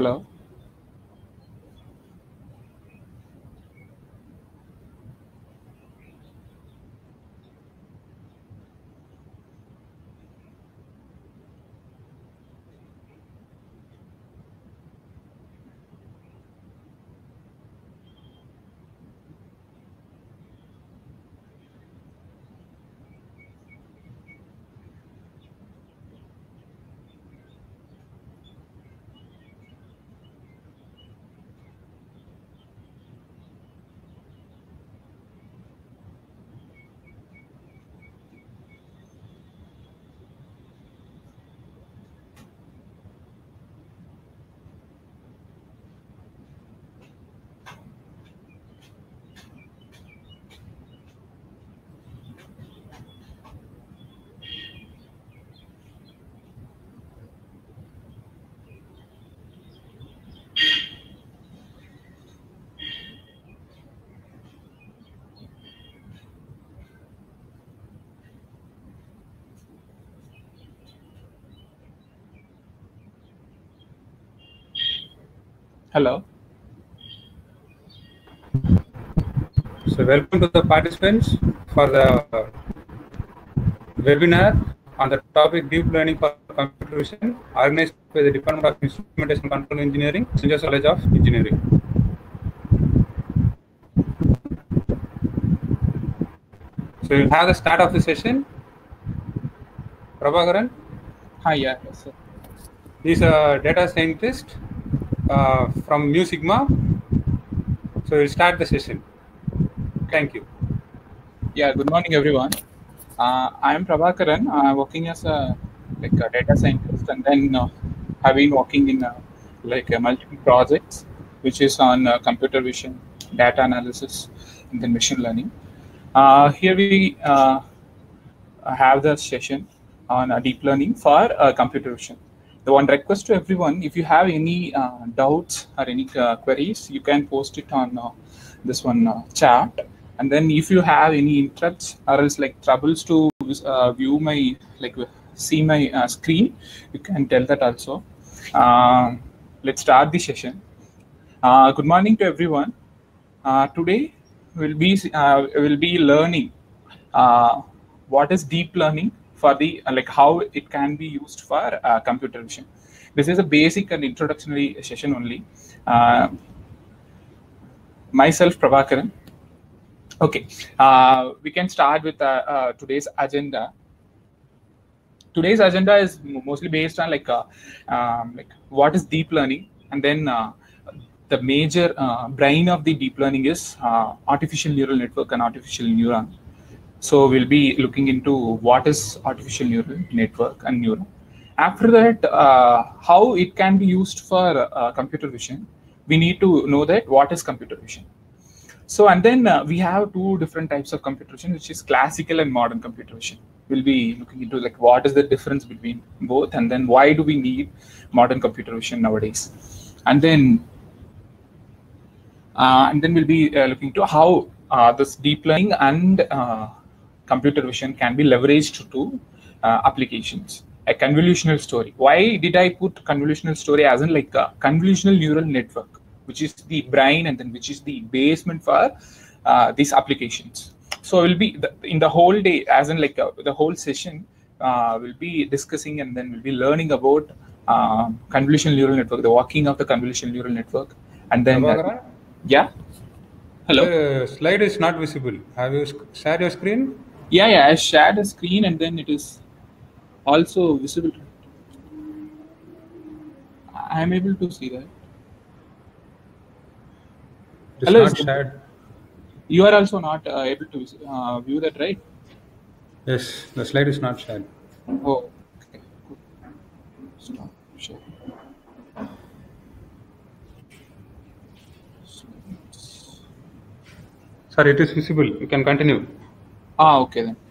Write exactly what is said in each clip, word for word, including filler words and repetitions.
Hello. Hello. So welcome to the participants for the webinar on the topic Deep Learning for Computer Vision, organized by the Department of Instrumentation Control Engineering, Saint Joseph's College of Engineering. So we'll have the start of the session. Prabhakaran. Hi, yeah, yes, sir. He's a data scientist uh, from Mu Sigma. So we'll start the session. Thank you. Yeah, good morning, everyone. Uh, I am Prabhakaran. I'm working as a like a data scientist, and then uh, have been working in uh, like uh, multiple projects, which is on uh, computer vision, data analysis, and then machine learning. Uh, here we uh, have the session on uh, deep learning for uh, computer vision. The one request to everyone: if you have any uh, doubts or any uh, queries, you can post it on uh, this one uh, chat. And then if you have any interrupts or else like troubles to uh, view my like see my uh, screen, you can tell that also. Uh, let's start the session. Uh, good morning to everyone. Uh, today we'll be uh, will be learning uh, what is deep learning for the uh, like how it can be used for uh, computer vision. This is a basic and introductory session only. Uh, myself, Prabhakaran. Okay, uh, we can start with uh, uh, today's agenda. Today's agenda is mostly based on like uh, um, like what is deep learning, and then uh, the major uh, brain of the deep learning is uh, artificial neural network and artificial neuron. So we'll be looking into what is artificial neural network and neuron. After that, uh, how it can be used for uh, computer vision. We need to know that what is computer vision. So, and then uh, we have two different types of computer vision, which is classical and modern computer vision. We'll be looking into like what is the difference between both, and then why do we need modern computer vision nowadays, and then uh, and then we'll be uh, looking to how uh, this deep learning and uh, computer vision can be leveraged to uh, applications. A convolutional story. Why did I put convolutional story as in like a convolutional neural network, which is the brain and then which is the basement for uh, these applications. So we'll be the, in the whole day, as in like uh, the whole session, uh, we'll be discussing and then we'll be learning about uh, convolutional neural network, the working of the convolutional neural network, and then uh, yeah. Hello. The slide is not visible. Have you shared your screen? Yeah, yeah. I shared a screen and then it is also visible. I am able to see that. It is Hello, not shared. You are also not uh, able to uh, view that, right? Yes, the slide is not shared. Oh, okay. Good. Stop sharing. Sorry, it is visible. You can continue. Ah, okay then.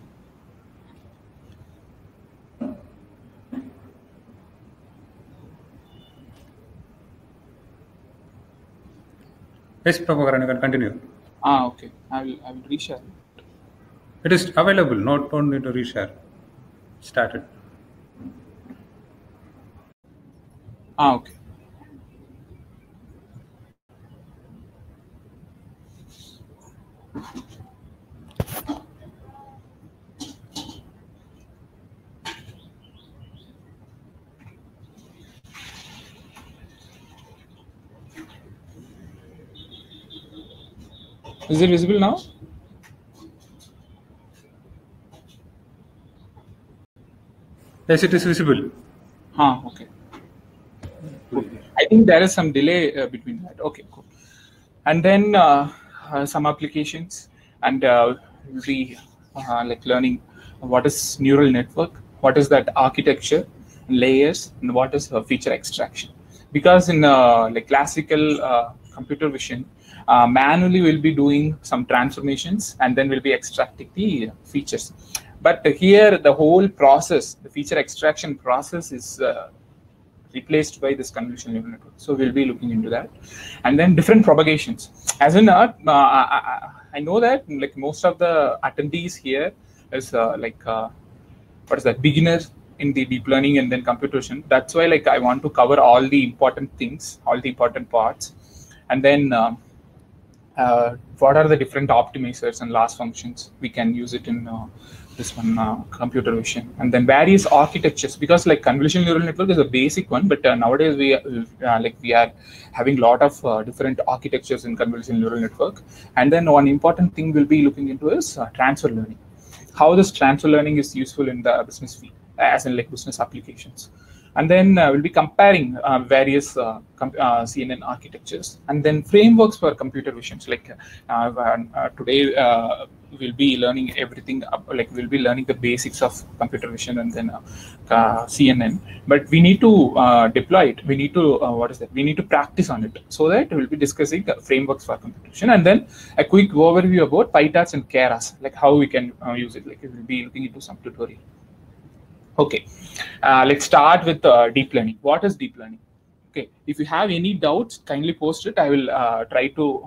Yes, Prabhakaran, you can continue. Ah, okay. I will. I will reshare it. It is available. No, don't need to reshare. Started. Ah, okay. Is it visible now? Yes, it is visible. Huh, okay. Cool. I think there is some delay uh, between that. Okay, cool. And then uh, uh, some applications, and uh, we uh, like learning what is neural network, what is that architecture, layers, and what is uh, feature extraction. Because in uh, like classical uh, computer vision, uh, manually we'll be doing some transformations and then we'll be extracting the features. But here the whole process, the feature extraction process is uh, replaced by this convolutional neural network. So we'll be looking into that. And then different propagations. As in, uh, uh, I, I know that like most of the attendees here is uh, like, uh, what is that, beginners in the deep learning and then computer vision. That's why like I want to cover all the important things, all the important parts. And then uh, uh, what are the different optimizers and loss functions? We can use it in uh, this one, uh, computer vision. And then various architectures, because like convolutional neural network is a basic one, but uh, nowadays we uh, like we are having a lot of uh, different architectures in convolutional neural network. And then one important thing we'll be looking into is uh, transfer learning. How this transfer learning is useful in the business field, as in like business applications. And then uh, we'll be comparing uh, various uh, uh, C N N architectures, and then frameworks for computer visions. Like uh, uh, today, uh, we'll be learning everything. Uh, like we'll be learning the basics of computer vision and then uh, uh, C N N. But we need to uh, deploy it. We need to uh, what is that? We need to practice on it. So that we'll be discussing uh, frameworks for computer vision, and then a quick overview about PyTorch and Keras, like how we can uh, use it. Like we'll be looking into some tutorial. Okay, uh, let's start with uh, deep learning. What is deep learning? Okay, if you have any doubts, kindly post it. I will uh, try to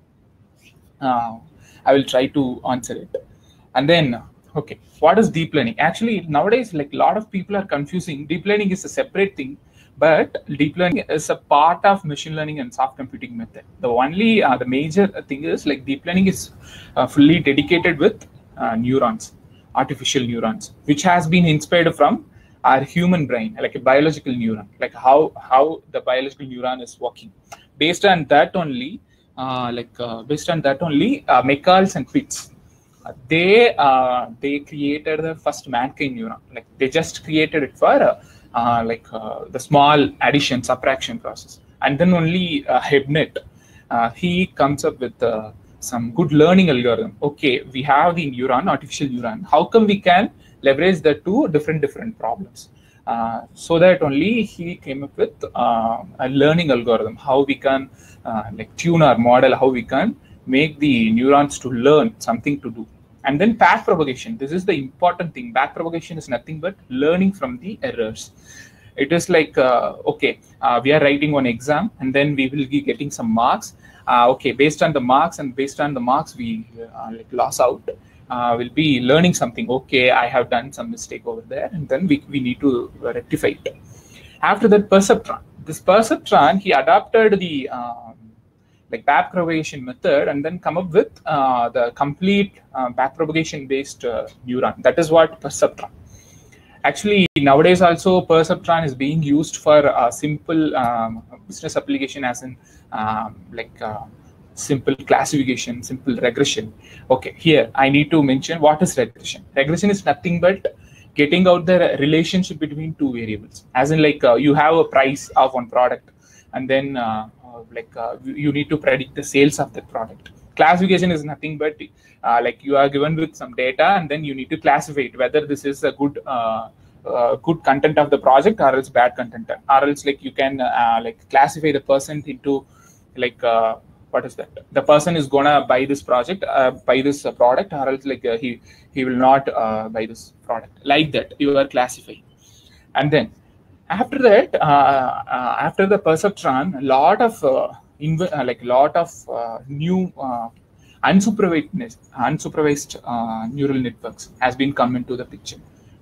uh, I will try to answer it. And then, okay, what is deep learning? Actually, nowadays, like a lot of people are confusing. Deep learning is a separate thing, but deep learning is a part of machine learning and soft computing method. The only uh, the major thing is like deep learning is uh, fully dedicated with uh, neurons. Artificial neurons, which has been inspired from our human brain, like a biological neuron, like how how the biological neuron is working. Based on that only, uh, like uh, based on that only, uh, McCalls and Pitts, uh, they uh, they created the first mankind neuron. Like they just created it for uh, uh, like uh, the small addition subtraction process, and then only uh, Hebnet, uh, he comes up with uh, some good learning algorithm. Okay, we have the neuron, artificial neuron. How come we can leverage the two different different problems? Uh, so that only he came up with uh, a learning algorithm. How we can uh, like tune our model. How we can make the neurons to learn something to do. And then back propagation. This is the important thing. Back propagation is nothing but learning from the errors. It is like uh, okay, uh, we are writing one exam, and then we will be getting some marks. Uh, okay, based on the marks and based on the marks we uh, like loss out, uh, we'll be learning something. Okay, I have done some mistake over there, and then we, we need to rectify it. After that, perceptron. This perceptron, he adapted the um, like backpropagation method and then come up with uh, the complete uh, backpropagation based uh, neuron. That is what perceptron. Actually, nowadays also perceptron is being used for a simple um, business application, as in um, like uh, simple classification, simple regression. Okay, here I need to mention what is regression. Regression is nothing but getting out the relationship between two variables. As in like uh, you have a price of one product, and then uh, uh, like uh, you need to predict the sales of that product. Classification is nothing but uh, like you are given with some data, and then you need to classify it whether this is a good uh, uh, good content of the project or else bad content, or else like you can uh, like classify the person into like uh, what is that? The person is gonna buy this project, uh, buy this uh, product, or else like uh, he he will not uh, buy this product. Like that, you are classifying, and then after that, uh, uh, after the perceptron, a lot of uh, Uh, like a lot of uh, new uh, unsupervised unsupervised uh, neural networks has been come into the picture.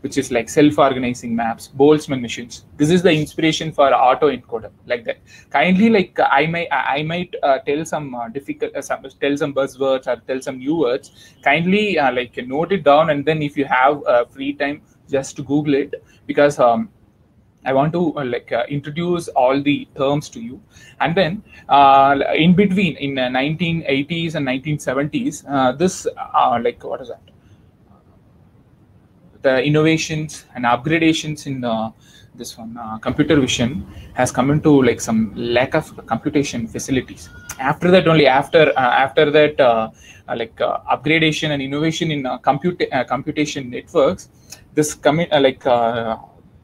which is like self-organizing maps, Boltzmann machines. This is the inspiration for autoencoder, like that. Kindly, like I might, I might uh, tell some uh, difficult, uh, some, tell some buzzwords or tell some new words. Kindly, uh, like note it down, and then if you have uh, free time, just Google it, because um, I want to uh, like uh, introduce all the terms to you. And then uh, in between, in uh, nineteen eighties and nineteen seventies, uh, this uh, like what is that? The innovations and upgradations in uh, this one uh, computer vision has come into like some lack of computation facilities. After that, only after uh, after that, uh, uh, like uh, upgradation and innovation in uh, compute uh, computation networks, this coming uh, like. Uh,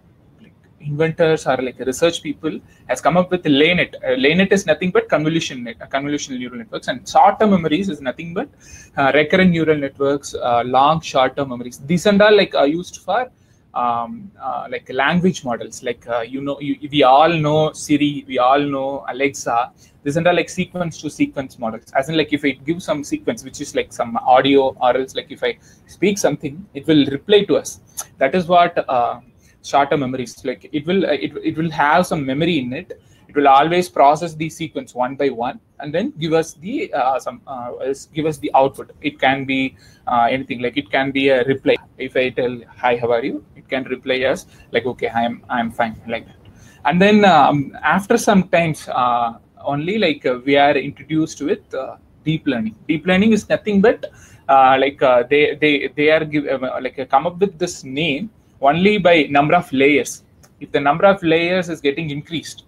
inventors or like research people has come up with LayNet. Uh, LayNet is nothing but convolution net, uh, convolutional neural networks, and short-term memories is nothing but uh, recurrent neural networks, uh, long short-term memories. These and all like are used for um, uh, like language models. Like uh, you know, you, we all know Siri, we all know Alexa. These and all like sequence-to-sequence models. As in, like if I give some sequence, which is like some audio, or else like if I speak something, it will reply to us. That is what. Uh, short-term memories, like it will uh, it, it will have some memory in it. It will always process the sequence one by one and then give us the uh, some uh, give us the output. It can be uh, anything, like it can be a reply. If I tell hi, how are you, it can reply us like okay, i'm i'm fine, like that. And then um, after some times uh, only like uh, we are introduced with uh, deep learning. Deep learning is nothing but uh, like uh, they they they are give uh, like uh, come up with this name only by number of layers. If the number of layers is getting increased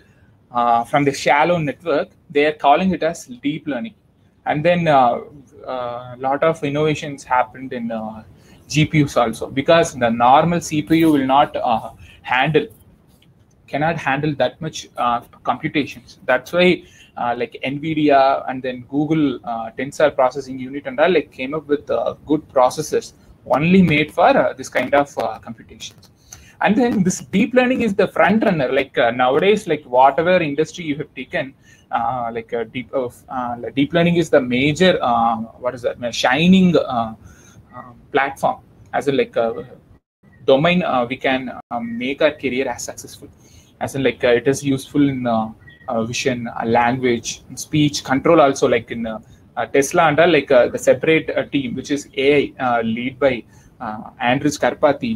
uh, from the shallow network, they are calling it as deep learning. And then a uh, uh, lot of innovations happened in uh, G P Us also, because the normal C P U will not uh, handle, cannot handle that much uh, computations. That's why uh, like NVIDIA and then Google uh, Tensor Processing Unit and all like came up with uh, good processors only made for uh, this kind of uh, computations. And then this deep learning is the front runner. Like uh, nowadays, like whatever industry you have taken, uh, like uh, deep uh, uh, deep learning is the major uh, what is that shining uh, uh, platform. As a like uh, domain, uh, we can um, make our career as successful. As in like uh, it is useful in uh, uh, vision, uh, language, speech control also, like in uh, Uh, Tesla and all, like uh, the separate uh, team, which is A I, uh, lead by uh, Andrew Scarpati,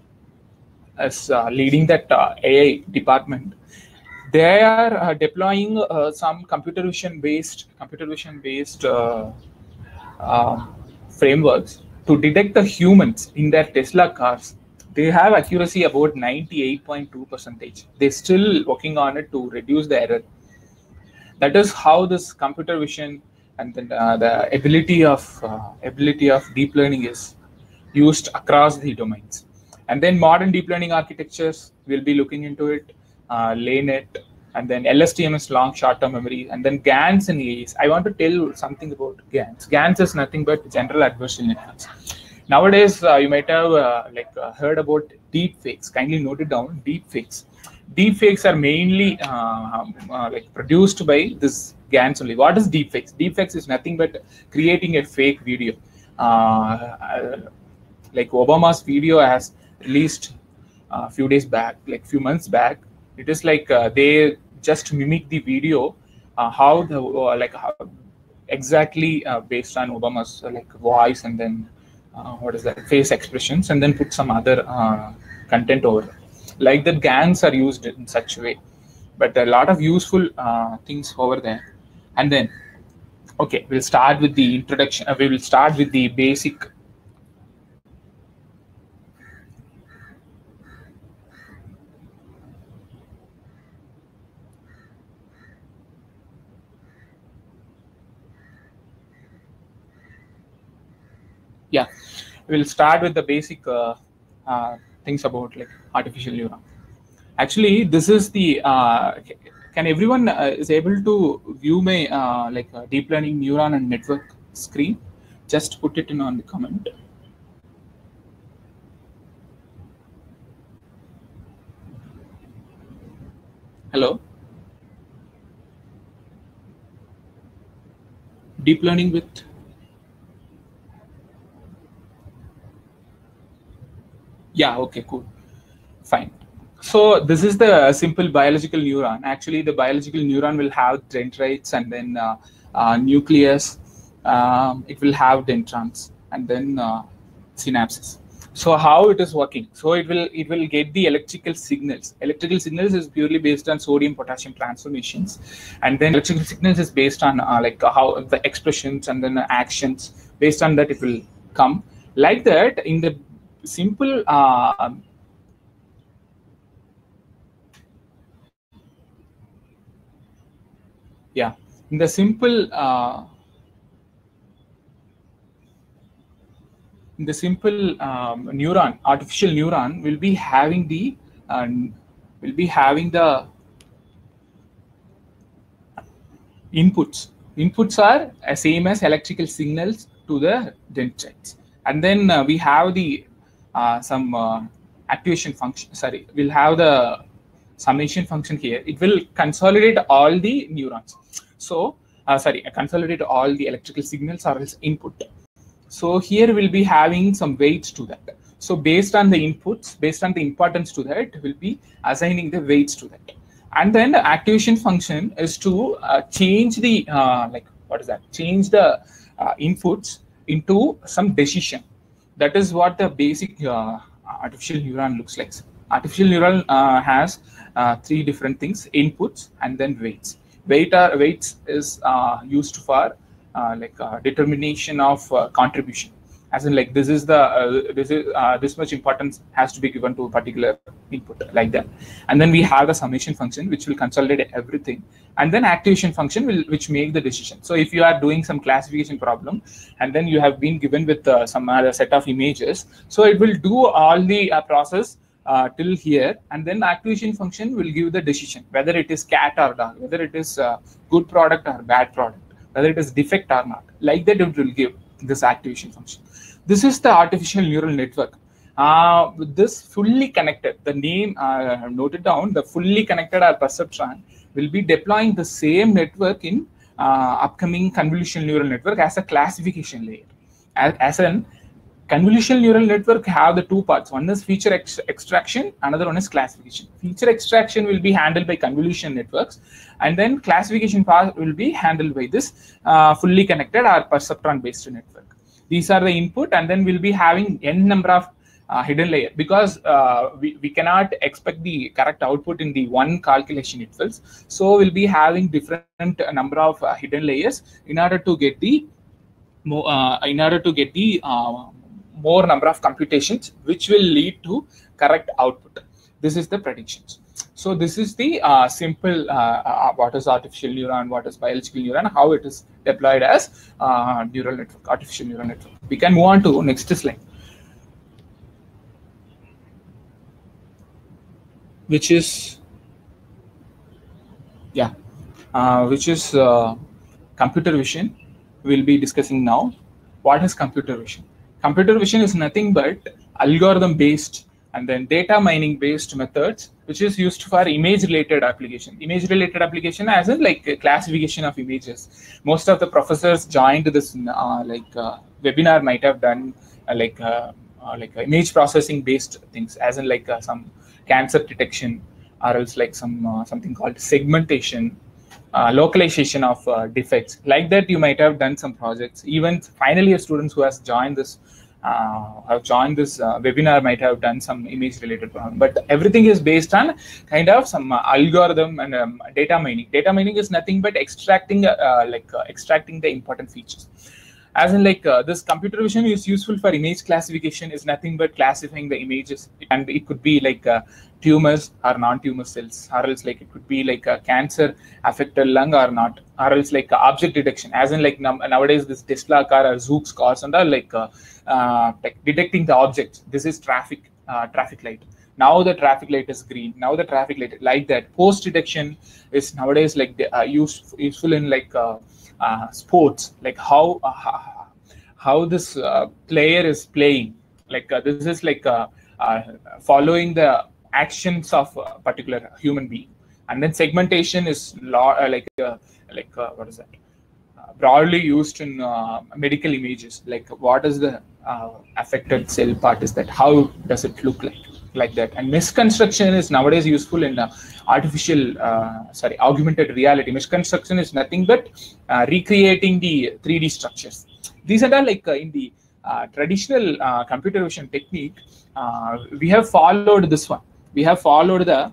as uh, leading that uh, A I department. They are uh, deploying uh, some computer vision based computer vision based uh, uh, frameworks to detect the humans in their Tesla cars. They have accuracy about ninety-eight point two percentage. They're still working on it to reduce the error. That is how this computer vision and then uh, the ability of uh, ability of deep learning is used across the domains. And then modern deep learning architectures, we'll be looking into it, uh, LayNet, and then L S T M S, long short-term memory, and then GANs and A Is. I want to tell something about GANs. GANs is nothing but general adversarial networks. Nowadays, uh, you might have uh, like uh, heard about deep fakes. Kindly note it down. Deep fakes. Deep fakes are mainly uh, uh, like produced by this GANs only. What is deep fakes? Deep fakes is nothing but creating a fake video. Uh, uh, like Obama's video has released a uh, few days back, like few months back. It is like uh, they just mimic the video, uh, how the uh, like how exactly uh, based on Obama's uh, like voice and then uh, what is that face expressions, and then put some other uh, content over it. Like that, GANs are used in such a way, but a lot of useful uh, things over there. And then, okay, we'll start with the introduction. Uh, we will start with the basic. Yeah, we'll start with the basic uh, uh, things about like artificial neuron. Actually, this is the. Uh, can everyone uh, is able to view my uh, like uh, deep learning neuron and network screen? Just put it in on the comment. Hello. Deep learning with. Yeah, okay, cool. Fine. So this is the simple biological neuron. Actually, the biological neuron will have dendrites and then uh, uh, nucleus. Um, it will have dendrons and then uh, synapses. So how it is working? So it will it will get the electrical signals. Electrical signals is purely based on sodium potassium transformations, and then electrical signals is based on uh, like how the expressions and then the actions. Based on that, it will come like that in the simple. Uh, yeah, in the simple. Uh, the simple um, neuron, artificial neuron, will be having the uh, will be having the inputs. Inputs are uh, same as electrical signals to the dendrites, and then uh, we have the uh, some uh, activation function. Sorry, we'll have the summation function here. It will consolidate all the neurons. So, uh, sorry, consolidate all the electrical signals or else input. So here we'll be having some weights to that. So based on the inputs, based on the importance to that, we'll be assigning the weights to that. And then the activation function is to uh, change the, uh, like, what is that? Change the uh, inputs into some decision. That is what the basic uh, artificial neuron looks like. Artificial neuron uh, has uh, three different things: inputs and then weights. Weight are, weights is uh, used for Uh, like uh, determination of uh, contribution, as in like this is the uh, this is uh, this much importance has to be given to a particular input, like that. And then we have the summation function which will consolidate everything, and then activation function will which make the decision. So if you are doing some classification problem and then you have been given with uh, some other set of images, so it will do all the uh, process uh, till here, and then activation function will give the decision whether it is cat or dog, whether it is uh, good product or bad product, whether it is defect or not. Like that, it will give this activation function. This is the artificial neural network. Uh, with this fully connected, the name uh, noted down, the fully connected or perceptron will be deploying the same network in uh, upcoming convolutional neural network as a classification layer. As, as an convolutional neural network have the two parts. One is feature ex extraction, another one is classification. Feature extraction will be handled by convolution networks, and then classification part will be handled by this uh, fully connected or perceptron based network. These are the input, and then we'll be having n number of uh, hidden layer, because uh, we, we cannot expect the correct output in the one calculation itself. So we'll be having different number of uh, hidden layers in order to get the uh, in order to get the uh, more number of computations, which will lead to correct output. This is the predictions. So this is the uh, simple uh, uh, what is artificial neuron, what is biological neuron, how it is deployed as uh, neural network, artificial neural network. We can move on to next slide, which is yeah, uh, which is uh, computer vision. We'll be discussing now. What is computer vision? Computer vision is nothing but algorithm based and then data mining based methods, which is used for image related application. Image related application as in like classification of images. Most of the professors joined this uh, like uh, webinar might have done uh, like uh, uh, like uh, image processing based things, as in like uh, some cancer detection, or else like some uh, something called segmentation, Uh, localization of uh, defects. Like that, you might have done some projects. Even final year students who has joined this uh, have joined this uh, webinar might have done some image related problem. But everything is based on kind of some uh, algorithm and um, data mining. Data mining is nothing but extracting uh, like uh, extracting the important features. As in like uh, this computer vision is useful for image classification, is nothing but classifying the images, and it could be like uh, tumors or non-tumor cells, or else like it could be like a cancer affected lung or not, or else like uh, object detection, as in like nowadays this Tesla car or Zoox cars and all like uh, uh, like detecting the objects. This is traffic uh, traffic light. Now the traffic light is green. Now the traffic light, like that. Post detection is nowadays like uh, use, useful in like uh, uh, sports, like how uh, how this uh, player is playing. Like uh, this is like uh, uh, following the actions of a particular human being. And then segmentation is law, uh, like uh, like uh, what is that? Uh, broadly used in uh, medical images. Like what is the uh, affected cell part is that, how does it look like, like that. And mesh construction is nowadays useful in uh, artificial, uh, sorry, augmented reality. Mesh construction is nothing but uh, recreating the three D structures. These are all like uh, in the uh, traditional uh, computer vision technique, uh, we have followed this one. We have followed the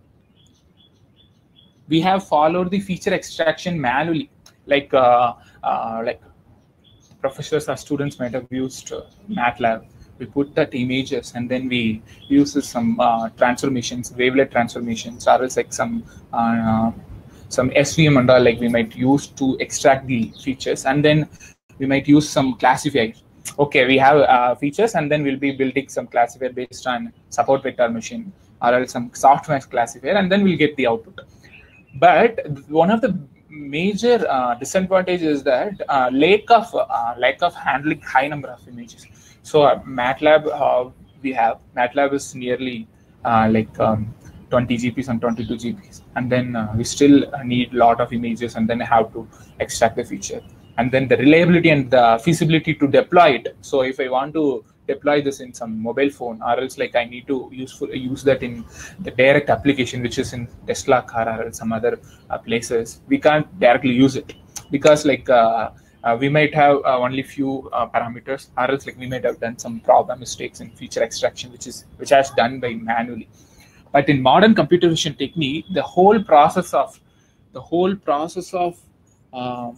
we have followed the feature extraction manually, like uh, uh, like professors or students might have used uh, MATLAB. We put that images and then we use some uh, transformations, wavelet transformations, or else like some uh, some S V M and all, like we might use to extract the features, and then we might use some classifier. Okay, we have uh, features, and then we'll be building some classifier based on support vector machine, or else some softmax classifier, and then we'll get the output. But one of the major uh, disadvantages is that uh, lack of uh, lack of handling high number of images. So uh, MATLAB, uh, we have MATLAB is nearly uh, like um, twenty G Ps and twenty-two G Ps, and then uh, we still need a lot of images, and then have to extract the feature, and then the reliability and the feasibility to deploy it. So if I want to deploy this in some mobile phone, or else like I need to useful use that in the direct application, which is in Tesla car or some other uh, places, we can't directly use it, because like uh, uh, we might have uh, only few uh, parameters, or else like we might have done some problem mistakes in feature extraction, which is which has done by manually. But in modern computer vision technique, the whole process of the whole process of uh,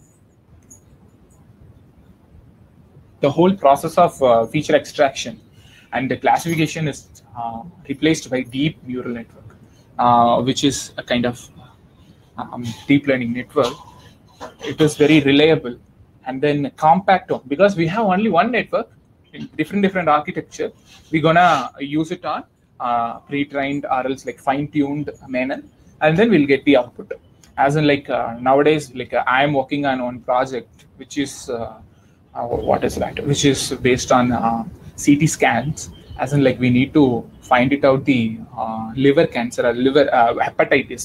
the whole process of uh, feature extraction and the classification is uh, replaced by deep neural network, uh, which is a kind of um, deep learning network. It is very reliable and then compact one, because we have only one network in different different architecture. We're gonna use it on uh, pre-trained or else like fine-tuned manner, and then we'll get the output. As in like uh, nowadays, like uh, I am working on one project which is uh, Uh, what is that? Which is based on uh, C T scans, as in like we need to find it out the uh, liver cancer or liver uh, hepatitis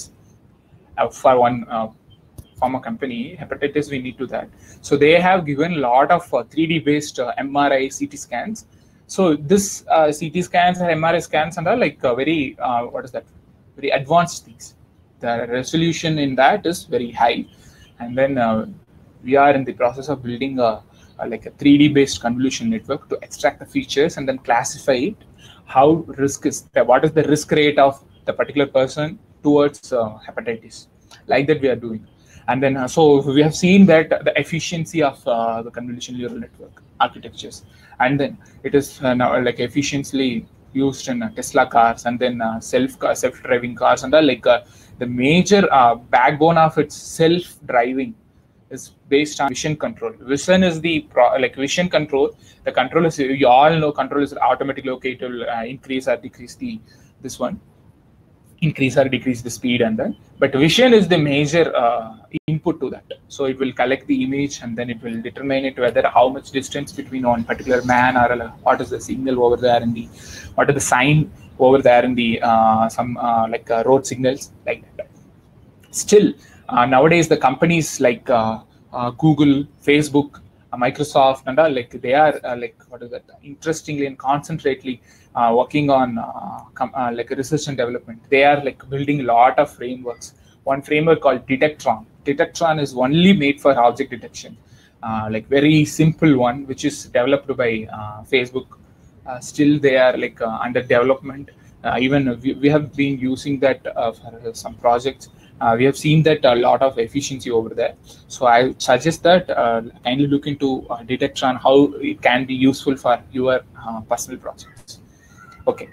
uh, for one uh, pharma company. Hepatitis, we need to that. So they have given a lot of uh, three D based uh, M R I C T scans. So this uh, C T scans and M R I scans and are like uh, very uh, what is that? Very advanced things. The resolution in that is very high, and then uh, we are in the process of building a Uh, like a three D based convolution network to extract the features and then classify it. How risk is what is the risk rate of the particular person towards uh, hepatitis, like that we are doing. And then uh, so we have seen that the efficiency of uh, the convolution neural network architectures, and then it is uh, now like efficiently used in uh, Tesla cars, and then uh, self self driving cars, and all, like uh, the major uh, backbone of its self driving is based on vision control. Vision is the pro, like vision control. The control is, you all know, control is automatically okay to uh, increase or decrease the this one, increase or decrease the speed, and then. But vision is the major uh, input to that. So it will collect the image, and then it will determine it whether how much distance between one particular man, or uh, what is the signal over there in the, what are the sign over there in the uh, some uh, like uh, road signals, like that. Still. Uh, nowadays, the companies like uh, uh, Google, Facebook, uh, Microsoft, and all, like they are uh, like what is that? Interestingly and concentrately uh, working on uh, com uh, like research and development. They are like building a lot of frameworks. One framework called Detectron. Detectron is only made for object detection, uh, like very simple one, which is developed by uh, Facebook. Uh, still, they are like uh, under development. Uh, even we, we have been using that uh, for some projects. Uh, we have seen that a lot of efficiency over there. So I suggest that uh, kindly look into uh, Detectron, how it can be useful for your uh, personal projects. Okay.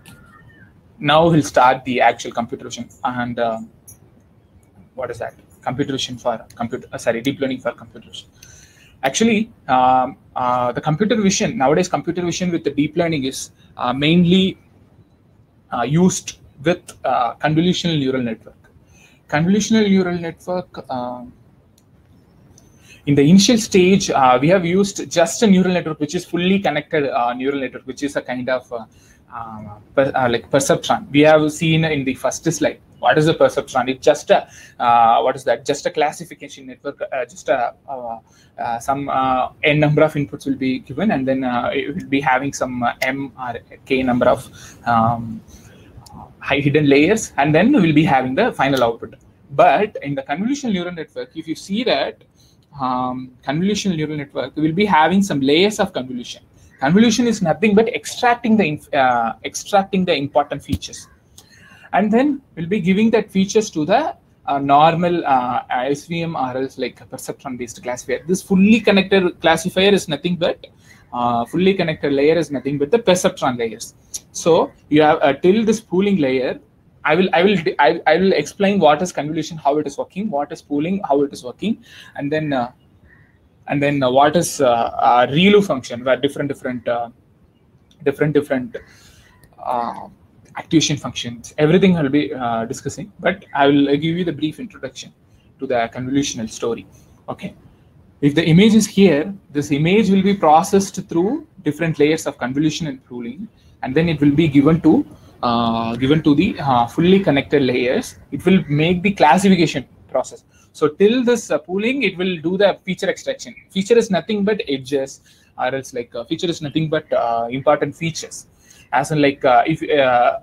Now we'll start the actual computer vision. And uh, what is that? Computer vision for computer, uh, sorry, deep learning for computer vision. Actually, um, uh, the computer vision, nowadays computer vision with the deep learning is uh, mainly uh, used with uh, convolutional neural network. Convolutional neural network, uh, in the initial stage, uh, we have used just a neural network, which is fully connected uh, neural network, which is a kind of uh, uh, per, uh, like perceptron. We have seen in the first slide, What is the perceptron? It's just a uh, what is that? Just a classification network. Uh, just a uh, uh, some uh, n number of inputs will be given, and then uh, it will be having some uh, m or k number of um, high hidden layers, and then we'll be having the final output. But in the convolutional neural network, if you see that um, convolutional neural network, we will be having some layers of convolution. Convolution is nothing but extracting the uh, extracting the important features, and then we'll be giving that features to the uh, normal uh, S V M or else like perceptron-based classifier. This fully connected classifier is nothing but uh, fully connected layer is nothing but the perceptron layers. So you have uh, till this pooling layer. I will I will I, I will explain what is convolution, how it is working, what is pooling, how it is working, and then. Uh, And then uh, what is uh, uh, ReLU function, where different different uh, different different uh, activation functions, everything I'll be uh, discussing. But I will give you the brief introduction to the convolutional story. Okay, if the image is here, this image will be processed through different layers of convolution and pooling, and then it will be given to uh, given to the uh, fully connected layers. It will make the classification process. So till this uh, pooling, it will do the feature extraction. Feature is nothing but edges, or else like uh, feature is nothing but uh, important features. As in like uh, if uh,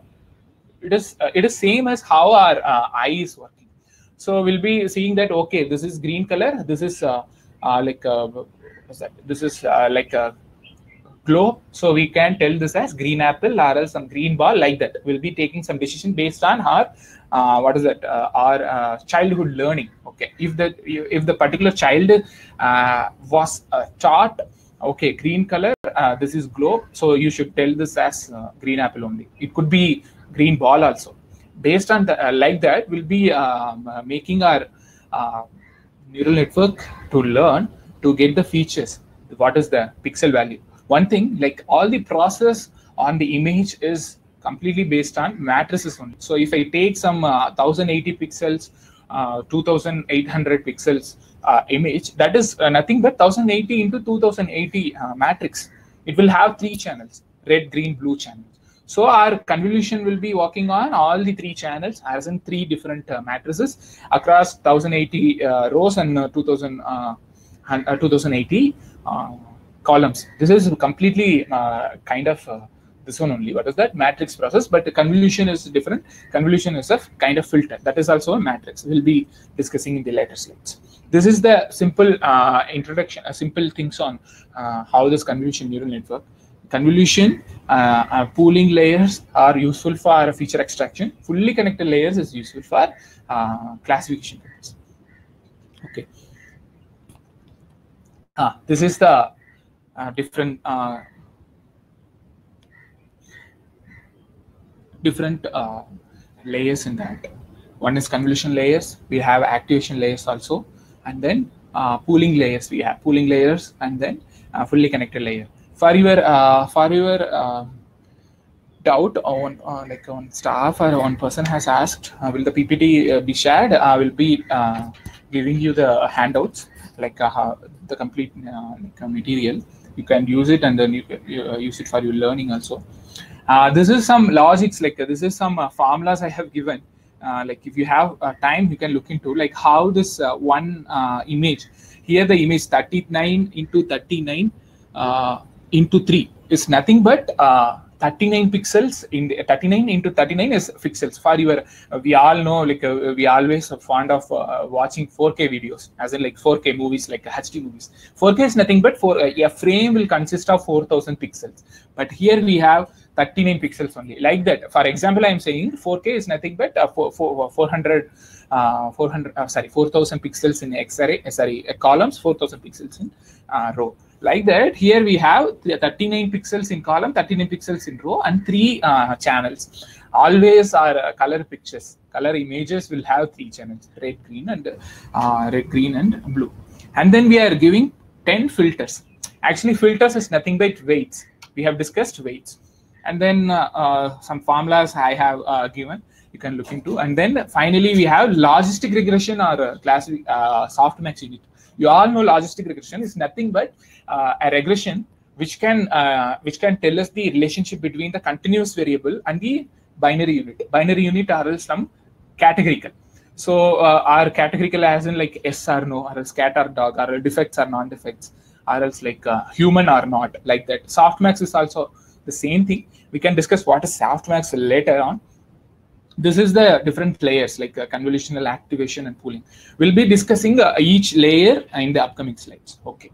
it is uh, it is same as how our uh, eye is working. So we'll be seeing that okay, this is green color. This is uh, uh, like uh, what's that? This is uh, like a globe. So we can tell this as green apple or else some green ball, like that. We'll be taking some decision based on our uh, what is that? Uh, our uh, childhood learning. Okay, if the if the particular child uh, was uh, taught, okay, green color, uh, this is globe, so you should tell this as uh, green apple only. It could be green ball also. Based on the, uh, like that, we'll be um, uh, making our uh, neural network to learn to get the features. What is the pixel value? One thing, like all the process on the image is completely based on matrices only. So if I take some uh, one thousand eighty pixels, uh, two thousand eight hundred pixels uh, image, that is uh, nothing but one thousand eighty into two thousand eighty uh, matrix. It will have three channels, red, green, blue channels. So our convolution will be working on all the three channels as in three different uh, matrices across one thousand eighty uh, rows and uh, two thousand, uh, uh, two thousand eighty uh, columns. This is completely uh, kind of uh, this one only. What is that? Matrix process, but the convolution is different. Convolution is a kind of filter. That is also a matrix. We'll be discussing in the later slides. This is the simple uh, introduction, a uh, simple things on uh, how this convolution neural network. Convolution uh, uh, pooling layers are useful for feature extraction. Fully connected layers is useful for uh, classification purpose. Okay. Ah, this is the uh, different. Uh, different uh, layers in that. One is convolution layers, we have activation layers also, and then uh, pooling layers, we have pooling layers, and then uh, fully connected layer. For your uh, for your uh, doubt on uh, like one staff or one person has asked, uh, will the P P T uh, be shared? I will be uh, giving you the handouts, like uh, the complete uh, like, uh, material. You can use it and then you, you uh, use it for your learning also. Uh, this is some logics, like uh, this is some uh, formulas I have given. Uh, like if you have uh, time, you can look into like how this uh, one uh, image. Here the image thirty-nine into thirty-nine uh, into three is nothing but uh, thirty-nine pixels. In the thirty-nine into thirty-nine is pixels. For your, uh, we all know like uh, we always are fond of uh, watching four K videos, as in like four K movies, like H D movies. four K is nothing but for uh, a frame will consist of four thousand pixels. But here we have thirty-nine pixels only, like that. For example, I am saying four K is nothing but uh, four, four, four hundred, uh, four hundred, uh, sorry, four thousand pixels in X-ray, uh, sorry, uh, columns, four thousand pixels in uh, row. Like that, here we have thirty-nine pixels in column, thirty-nine pixels in row, and three uh, channels. Always our uh, color pictures, color images will have three channels: red, green, and uh, red, green, and blue. And then we are giving ten filters. Actually, filters is nothing but weights. We have discussed weights. And then uh, uh, some formulas I have uh, given, you can look into. And then finally, we have logistic regression or uh, classic uh, softmax unit. You all know logistic regression is nothing but uh, a regression which can uh, which can tell us the relationship between the continuous variable and the binary unit. Binary unit are some categorical. So uh, are categorical as in like yes or no, or else cat or dog, or defects or non-defects, or else like uh, human or not, like that. Softmax is also the same thing. We can discuss what is softmax later on. This is the different layers like uh, convolutional activation and pooling. We'll be discussing uh, each layer in the upcoming slides. Okay.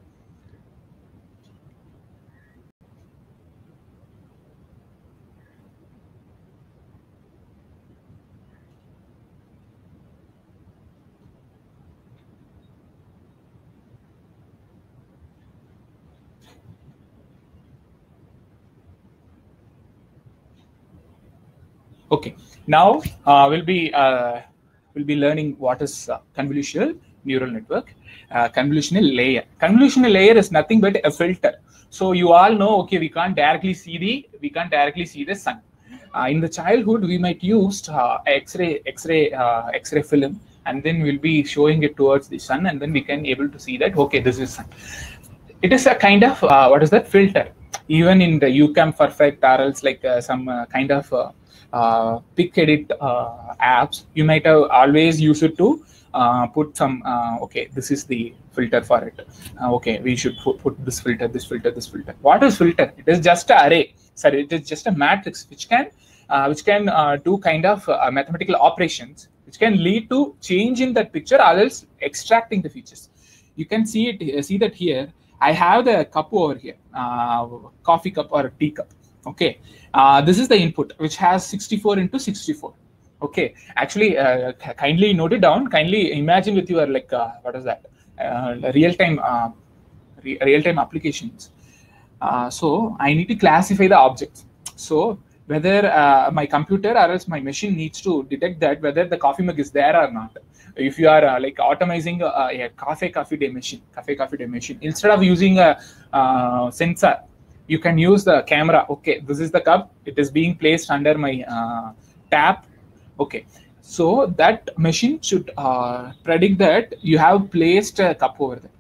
Okay, now uh, we'll be uh, we'll be learning what is uh, convolutional neural network. Uh, convolutional layer. Convolutional layer is nothing but a filter. So you all know, okay, we can't directly see the we can't directly see the sun. Uh, in the childhood, we might use uh, X-ray X-ray uh, X-ray film, and then we'll be showing it towards the sun, and then we can able to see that okay, this is sun. It is a kind of uh, what is that filter? Even in the U CAM Perfect or else like uh, some uh, kind of uh, uh, pic edit uh, apps, you might have always used it to uh, put some uh, okay, this is the filter for it. Uh, okay, we should put, put this filter, this filter, this filter. What is filter? It is just an array. Sorry, it is just a matrix which can uh, which can uh, do kind of uh, mathematical operations which can lead to change in that picture or else extracting the features. You can see it. See that here. I have the cup over here, uh, coffee cup or a tea cup. Okay, uh, this is the input which has sixty-four into sixty-four. Okay, actually, uh, kindly note it down. Kindly imagine with your like uh, what is that uh, real-time uh, re real-time applications. Uh, so I need to classify the objects. So whether uh, my computer or else my machine needs to detect that whether the coffee mug is there or not. If you are uh, like automizing uh, a cafe coffee day machine, cafe coffee day machine, instead of using a uh, sensor, you can use the camera. Okay, this is the cup. It is being placed under my uh, tap. Okay, so that machine should uh, predict that you have placed a cup over there.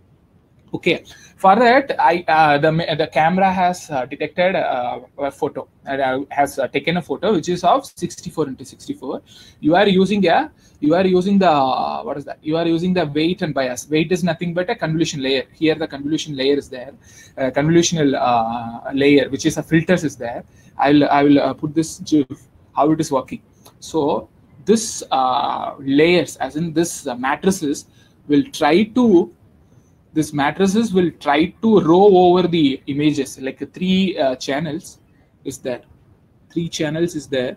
Okay, for that, I uh, the the camera has uh, detected uh, a photo, uh, has uh, taken a photo which is of sixty-four into sixty-four. You are using a you are using the uh, what is that? You are using the weight and bias. Weight is nothing but a convolution layer. Here the convolution layer is there, uh, convolutional uh, layer which is a filters is there. I will I will uh, put this GIF how it is working. So this uh, layers, as in this uh, matrices, will try to This matrices will try to row over the images, like three uh, channels is there. Three channels is there.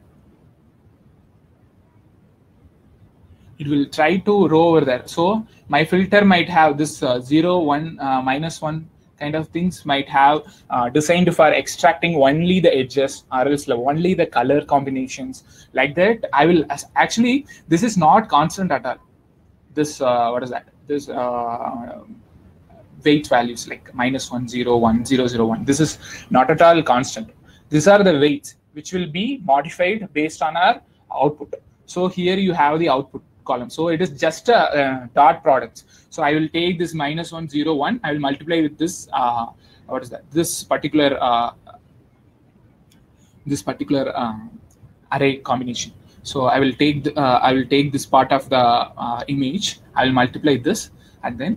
It will try to row over there. So my filter might have this uh, zero, one, uh, minus one kind of things might have uh, designed for extracting only the edges or else only the color combinations like that. I will actually, this is not constant at all. This, uh, what is that? This, uh, weight values like minus one, zero, one, zero, zero, one. This is not at all constant. These are the weights which will be modified based on our output. So here you have the output column. So it is just a uh, dot products. So I will take this minus one, zero, one. I will multiply with this. Uh, what is that? This particular uh, this particular uh, array combination. So I will take the, uh, I will take this part of the uh, image. I will multiply this and then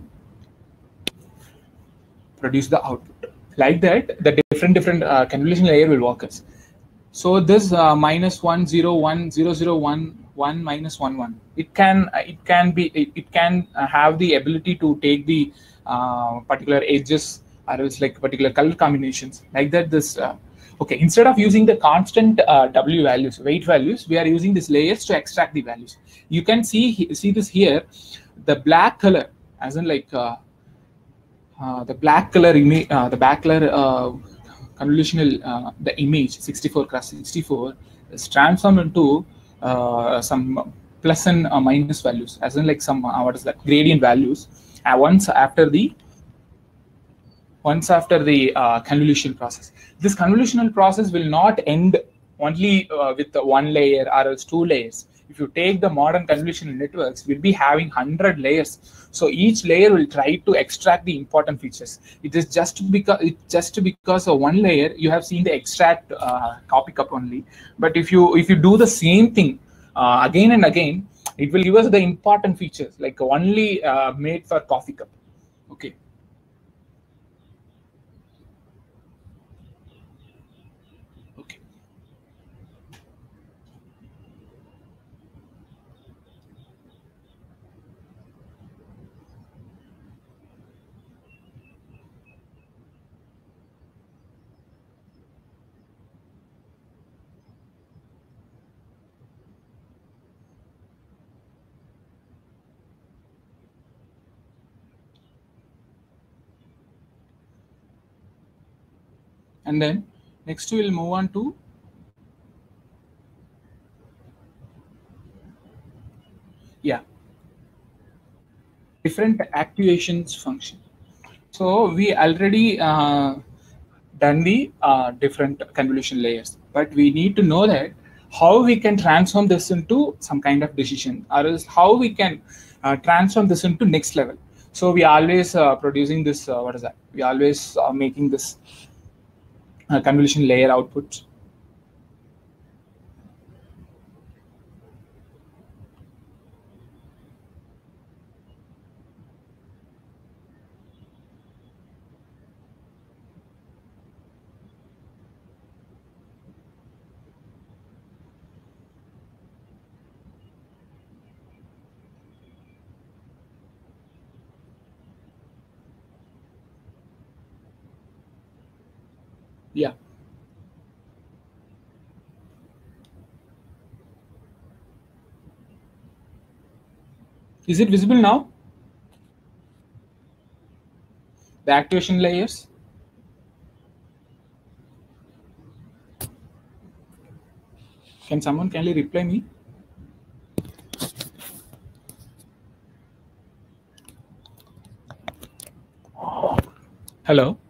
produce the output. Like that, the different different uh, convolution layer will work as. So this uh, minus one, zero, one, zero, zero, one, one, minus one, one. It can it can be it, it can have the ability to take the uh, particular edges or else like particular color combinations. Like that, this uh, okay. Instead of using the constant uh, W values, weight values, we are using these layers to extract the values. You can see see this here, the black color, as in like. Uh, Uh, the black color image, uh, the black color uh, convolutional, uh, the image sixty-four cross sixty-four is transformed into uh, some plus and uh, minus values, as in like some uh, what is that gradient values. And once after the once after the uh, convolution process, this convolutional process will not end only uh, with the one layer or else two layers. If you take the modern convolutional networks, we'll be having one hundred layers. So each layer will try to extract the important features. It is just because it just because of one layer, you have seen the extract uh, copy cup only. But if you if you do the same thing uh, again and again, it will give us the important features, like only uh, made for coffee cup. Okay. Okay. And then next we'll move on to yeah different activations function. So we already uh, done the uh, different convolution layers, but we need to know that how we can transform this into some kind of decision, or else how we can uh, transform this into next level. So we always uh, producing this uh, what is that we always uh, making this uh, convolution layer output. Yeah. Is it visible now? The activation layers. Can someone kindly reply me? Hello.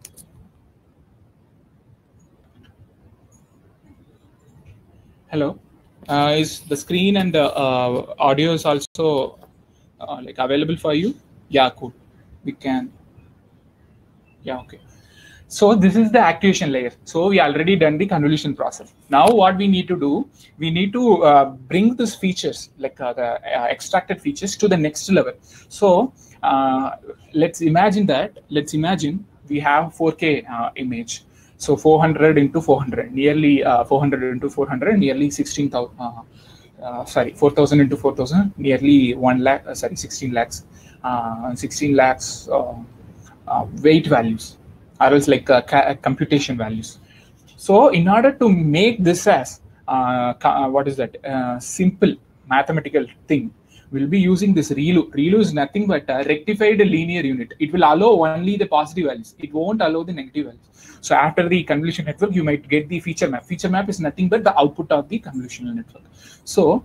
Hello. Uh, is the screen and the uh, audio is also uh, like available for you? Yeah, cool. We can. Yeah, okay. So this is the activation layer. So we already done the convolution process. Now what we need to do, we need to uh, bring these features, like uh, the uh, extracted features, to the next level. So uh, let's imagine that, let's imagine we have four K uh, image. So four hundred into four hundred, nearly uh, four hundred into four hundred, nearly sixteen thousand. Uh, uh, sorry, four thousand into four thousand, nearly one lakh. Uh, sorry, sixteen lakhs. Uh, sixteen lakhs uh, uh, weight values, or else like uh, computation values. So in order to make this as uh, what is that uh, simple mathematical thing, we'll be using this ReLU. ReLU is nothing but a rectified linear unit. It will allow only the positive values. It won't allow the negative values. So after the convolution network, you might get the feature map. Feature map is nothing but the output of the convolutional network. So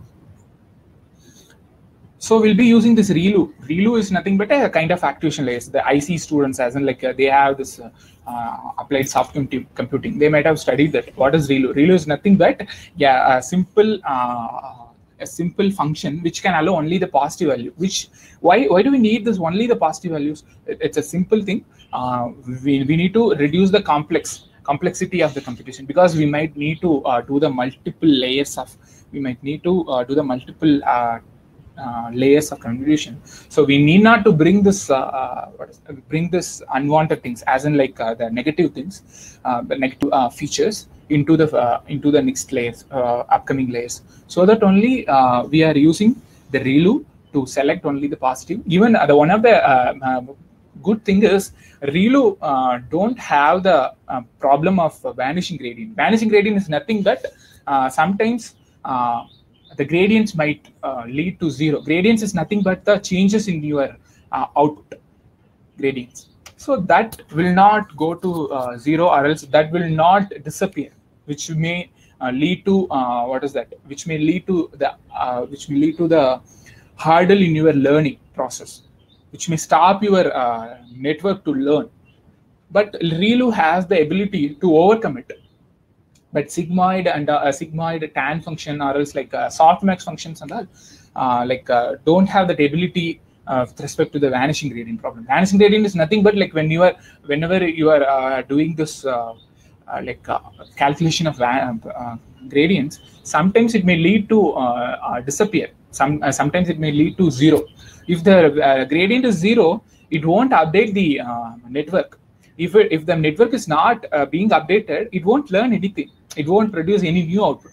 So we'll be using this ReLU. ReLU is nothing but a kind of activation layers. The I C students, as in like uh, they have this uh, uh, applied soft computing, they might have studied that. What is ReLU? ReLU is nothing but yeah a simple uh, a simple function which can allow only the positive value. Which why why do we need this only the positive values? It's a simple thing. Uh, we we need to reduce the complex complexity of the computation, because we might need to uh, do the multiple layers of. We might need to uh, do the multiple. Uh, Uh, layers of convolution. So we need not to bring this uh, uh, what is, uh, bring this unwanted things, as in like uh, the negative things, uh, the negative uh, features into the uh, into the next layers, uh, upcoming layers. So that only uh, we are using the ReLU to select only the positive. Even uh, the one of the uh, uh, good thing is ReLU uh, don't have the uh, problem of uh, vanishing gradient. Vanishing gradient is nothing but uh, sometimes. Uh, the gradients might uh, lead to zero. Gradients is nothing but the changes in your uh, output gradients. So that will not go to uh, zero, or else that will not disappear, which may uh, lead to uh, what is that? Which may lead to the uh, which may lead to the hurdle in your learning process, which may stop your uh, network to learn. But ReLU has the ability to overcome it. But sigmoid and uh, a sigmoid tan function, or else like uh, softmax functions and all, uh, like uh, don't have that ability uh, with respect to the vanishing gradient problem. Vanishing gradient is nothing but like when you are, whenever you are uh, doing this uh, uh, like uh, calculation of uh, gradients, sometimes it may lead to uh, uh, disappear. Some uh, sometimes it may lead to zero. If the uh, gradient is zero, it won't update the uh, network. If it, if the network is not uh, being updated, it won't learn anything. It won't produce any new output.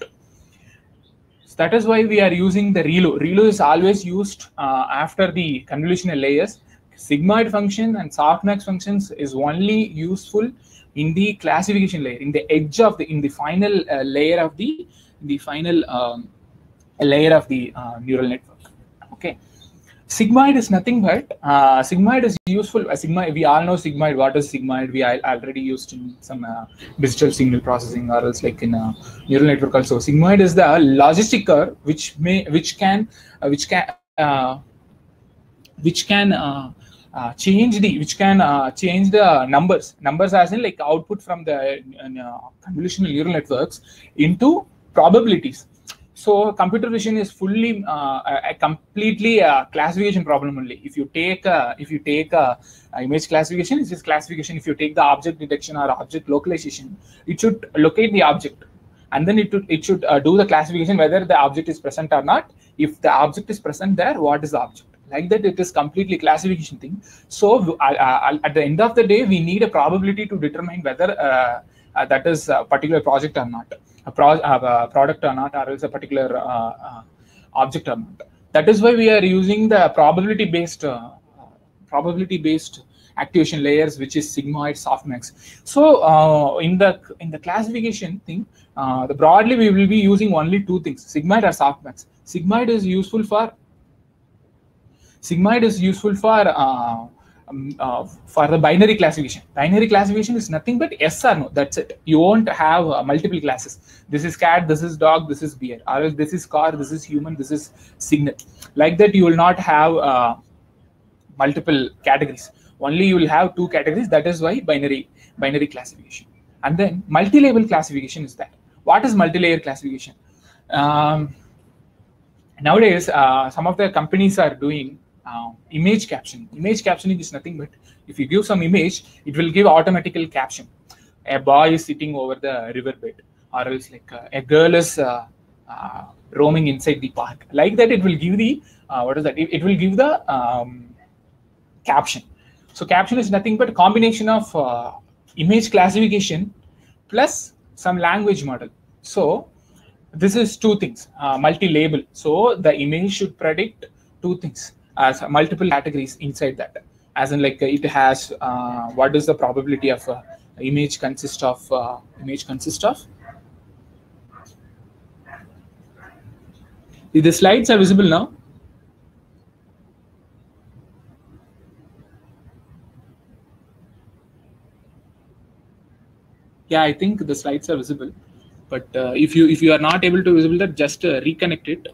So that is why we are using the ReLU. ReLU is always used uh, after the convolutional layers. Sigmoid function and softmax functions is only useful in the classification layer, in the edge of the, in the final uh, layer of the, the final um, layer of the uh, neural network. Okay. Sigmoid is nothing but uh, sigmoid is useful. Uh, sigmoid, we all know sigmoid. What is sigmoid? We are already used in some uh, digital signal processing, or else like in a neural network also. Sigmoid is the logistic curve which may which can uh, which can uh, which can uh, uh, change the which can uh, change the numbers numbers as in like output from the uh, convolutional neural networks into probabilities. So computer vision is fully uh, a completely uh, classification problem only. If you take uh, if you take uh, image classification, it's just classification. If you take the object detection or object localization, it should locate the object, and then it should it should uh, do the classification whether the object is present or not. If the object is present there, what is the object? Like that, it is completely classification thing. So uh, uh, at the end of the day, we need a probability to determine whether uh, uh, that is a particular project or not. A, pro uh, a product or not, or else a particular uh, uh, object or not. That is why we are using the probability-based uh, probability-based activation layers, which is sigmoid, softmax. So uh, in the in the classification thing, uh, the broadly we will be using only two things: sigmoid or softmax. Sigmoid is useful for sigmoid is useful for uh, Um, uh, for the binary classification. Binary classification is nothing but yes or no. That's it. You won't have uh, multiple classes. This is cat, this is dog, this is beer, or else this is car, this is human, this is signal. Like that, you will not have uh, multiple categories. Only you will have two categories. That is why binary binary classification. And then multi-label classification is that. What is multi-layer classification? Um, nowadays, uh, some of the companies are doing Uh, image captioning. Image captioning is nothing but if you give some image, it will give automatical caption. A boy is sitting over the riverbed, or else like uh, a girl is uh, uh, roaming inside the park. Like that, it will give the uh, what is that? It, it will give the um, caption. So caption is nothing but a combination of uh, image classification plus some language model. So this is two things. Uh, multi-label. So the image should predict two things as multiple categories inside that, as in like it has uh, what is the probability of uh, image consist of uh, image consist of. The slides are visible now. Yeah, I think the slides are visible, but uh, if you if you are not able to visible that, just uh, reconnect it.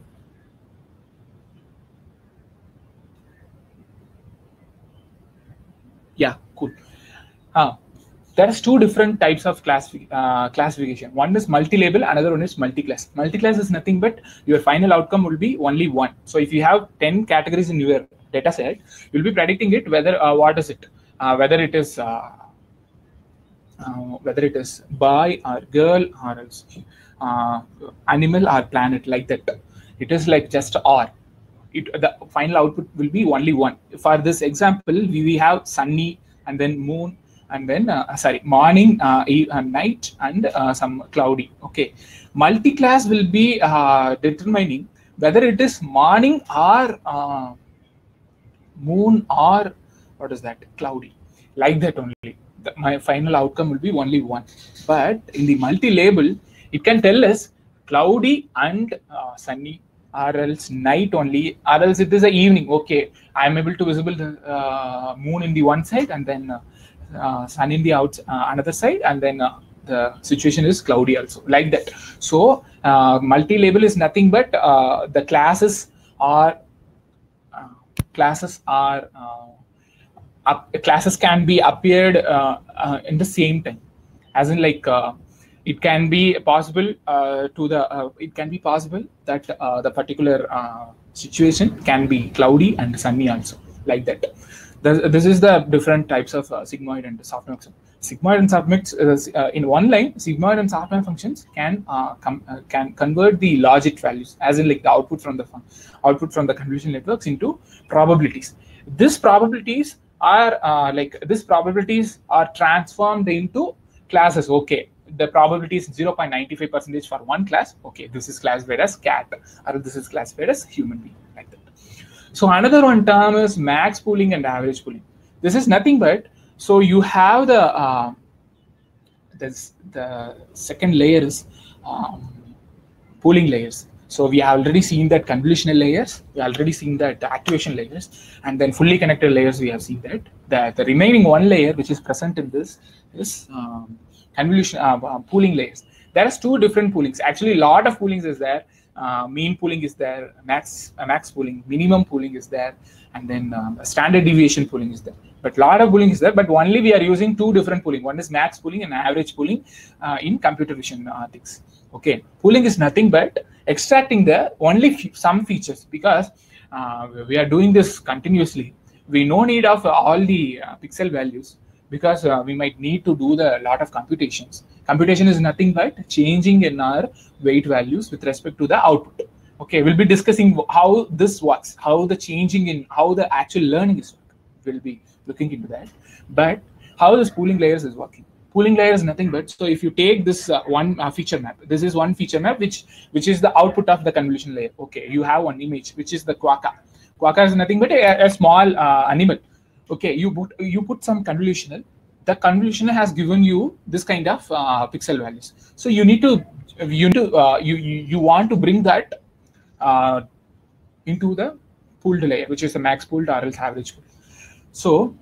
Yeah, cool. Uh, there's two different types of class, uh, classification. One is multi-label, another one is multi-class. Multi-class is nothing but your final outcome will be only one. So if you have ten categories in your data set, you'll be predicting it whether uh, what is it, uh, whether it is uh, uh, whether it is boy or girl, or else uh, animal or planet, like that. It is like just or. It, the final output will be only one. For this example, we, we have sunny, and then moon, and then uh, sorry, morning, uh, and night, and uh, some cloudy. Okay, multi-class will be uh, determining whether it is morning or uh, moon or what is that, cloudy. Like that only. The, my final outcome will be only one. But in the multi-label, it can tell us cloudy and uh, sunny, or else night only, or else it is a evening. Okay, I am able to visible the uh, moon in the one side, and then uh, uh, sun in the out uh, another side, and then uh, the situation is cloudy also, like that. So uh, multi-label is nothing but uh, the classes are uh, classes are uh, up, classes can be appeared uh, uh, in the same time, as in like. Uh, It can be possible uh, to the. Uh, it can be possible that uh, the particular uh, situation can be cloudy and sunny also, like that. This, this is the different types of uh, sigmoid and softmax. sigmoid and submit uh, uh, in one line, sigmoid and softmax functions can uh, com uh, can convert the logic values, as in like the output from the output from the convolutional networks, into probabilities. These probabilities are uh, like these probabilities are transformed into classes. Okay, the probability is zero point nine five percent for one class. Okay, this is classified as cat, or this is classified as human being, like that. So another one term is max pooling and average pooling. This is nothing but, so you have the uh, this the second layer is um, pooling layers. So we have already seen that convolutional layers, we already seen that activation layers, and then fully connected layers. We have seen that the, the remaining one layer which is present in this is um, convolution uh, uh, pooling layers. There is two different poolings. Actually, a lot of poolings is there. Uh, mean pooling is there, max uh, max pooling, minimum pooling is there, and then um, standard deviation pooling is there. But a lot of pooling is there, but only we are using two different pooling. One is max pooling and average pooling uh, in computer vision uh, things. Okay, pooling is nothing but extracting the only some features, because uh, we are doing this continuously. We no need of all the uh, pixel values, because uh, we might need to do the lot of computations. Computation is nothing but changing in our weight values with respect to the output. Okay, we'll be discussing how this works, how the changing in, how the actual learning is working. We'll be looking into that. But how this pooling layers is working. Pooling layer is nothing but, so if you take this uh, one uh, feature map, this is one feature map which which is the output of the convolution layer. Okay, you have one image which is the quokka. Quokka is nothing but a, a small uh, animal. Okay, you put you put some convolutional. The convolutional has given you this kind of uh, pixel values. So you need to you need to uh, you, you you want to bring that uh, into the pooled layer, which is the max pooled or else average pooled. So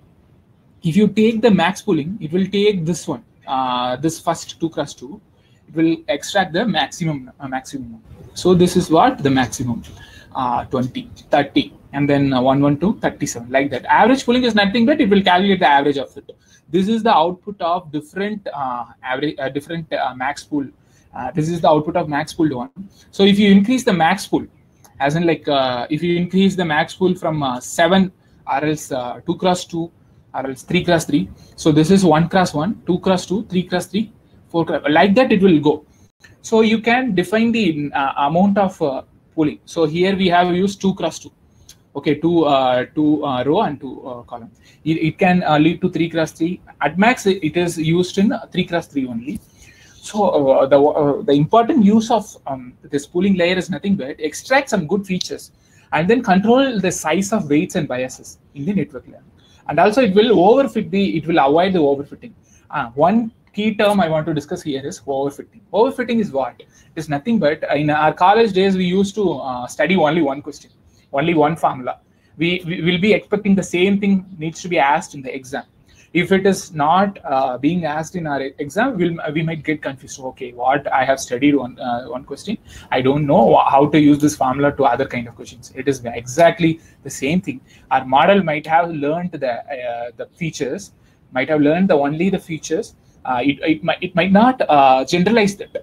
if you take the max pooling, it will take this one, uh, this first two cross two, it will extract the maximum uh, maximum. So this is what the maximum, uh, twenty, thirty, and then uh, one hundred twelve, thirty-seven, like that. Average pooling is nothing but it will calculate the average of it. This is the output of different uh, average, uh, different uh, max pool. Uh, this is the output of max pooled one. So if you increase the max pool, as in like uh, if you increase the max pool from uh, seven or else uh, two cross two or else three cross three. So this is one cross one, two cross two, three cross three, four cross, like that it will go. So you can define the uh, amount of uh, pooling. So here we have used two cross two. Okay, two uh, two uh, row and two uh, column. It, it can uh, lead to three cross three. At max, it is used in three cross three only. So uh, the uh, the important use of um, this pooling layer is nothing but extract some good features and then control the size of weights and biases in the network layer. And also it will overfit the, it will avoid the overfitting. Uh, one key term I want to discuss here is overfitting. Overfitting is what? It is nothing but in our college days, we used to uh, study only one question, only one formula. We, we will be expecting the same thing needs to be asked in the exam. If it is not uh, being asked in our exam, we'll, we might get confused. Okay, what I have studied one, uh, one question, I don't know how to use this formula to other kind of questions. It is exactly the same thing. Our model might have learned the, uh, the features, might have learned the only the features. Uh, it, it, might, it might not uh, generalize that.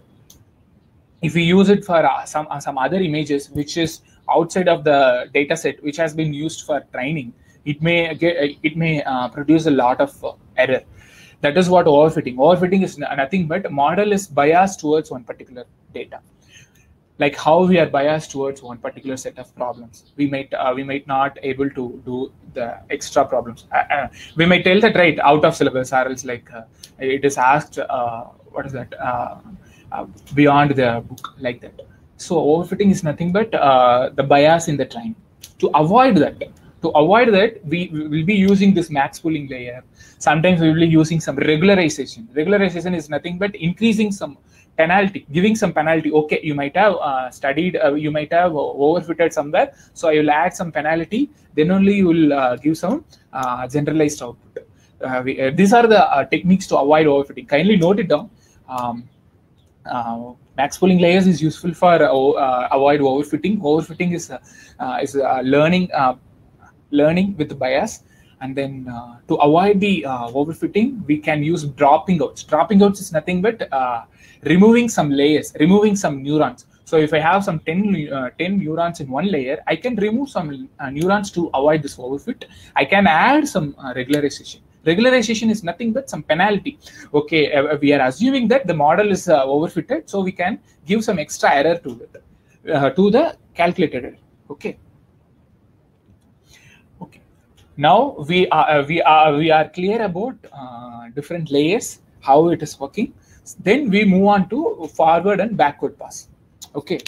If we use it for uh, some, uh, some other images, which is outside of the data set, which has been used for training, it may get, it may uh, produce a lot of uh, error. That is what overfitting. Overfitting is nothing but model is biased towards one particular data. Like how we are biased towards one particular set of problems. We might uh, we might not able to do the extra problems. Uh, uh, we might tell that right out of syllabus, or else like uh, it is asked. Uh, what is that? Uh, uh, beyond the book, like that. So overfitting is nothing but uh, the bias in the training. To avoid that. To avoid that, we, we will be using this max pooling layer. Sometimes we will be using some regularization. Regularization is nothing but increasing some penalty, giving some penalty. Okay, you might have uh, studied, uh, you might have overfitted somewhere, so I will add some penalty. Then only you will uh, give some uh, generalized output. Uh, we, uh, these are the uh, techniques to avoid overfitting. Kindly note it down. Um, uh, max pooling layers is useful for uh, uh, avoid overfitting. Overfitting is uh, uh, is uh, learning. Uh, learning with bias, and then uh, to avoid the uh, overfitting, we can use dropping outs. Dropping outs is nothing but uh, removing some layers, removing some neurons. So if I have some ten, uh, ten neurons in one layer, I can remove some uh, neurons to avoid this overfit. I can add some uh, regularization. Regularization is nothing but some penalty. Okay, uh, we are assuming that the model is uh, overfitted, so we can give some extra error to it, uh, to the calculated error. Okay. Okay. Now we are uh, we are we are clear about uh, different layers, how it is working. Then we move on to forward and backward pass. Okay.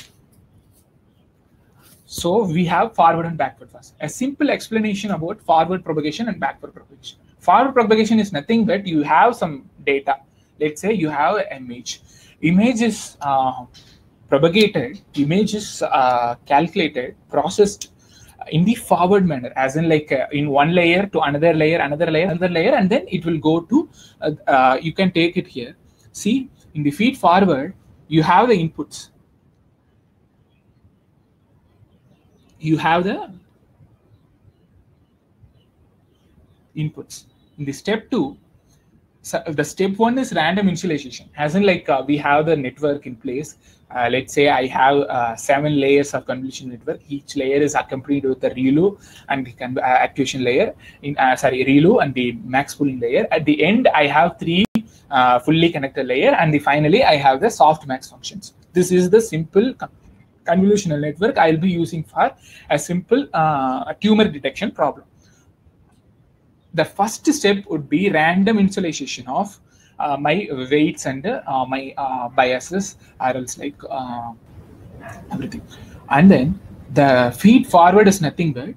So we have forward and backward pass. A simple explanation about forward propagation and backward propagation. Forward propagation is nothing but you have some data. Let's say you have an image. Image is uh, propagated. Image is uh, calculated, processed in the forward manner, as in like uh, in one layer to another layer, another layer, another layer, and then it will go to. Uh, uh, you can take it here. See, in the feed forward, you have the inputs. You have the inputs. In the step two, so the step one is random initialization, as in like uh, we have the network in place. Uh, let's say I have uh, seven layers of convolution network. Each layer is accompanied with the ReLU and the uh, actuation layer. In uh, sorry, ReLU and the max pooling layer. At the end, I have three uh, fully connected layer, and the finally I have the soft max functions. This is the simple convolutional network I'll be using for a simple uh, tumor detection problem. The first step would be random initialization of uh, my weights and uh, my uh, biases, or else like uh, everything. And then the feed forward is nothing but,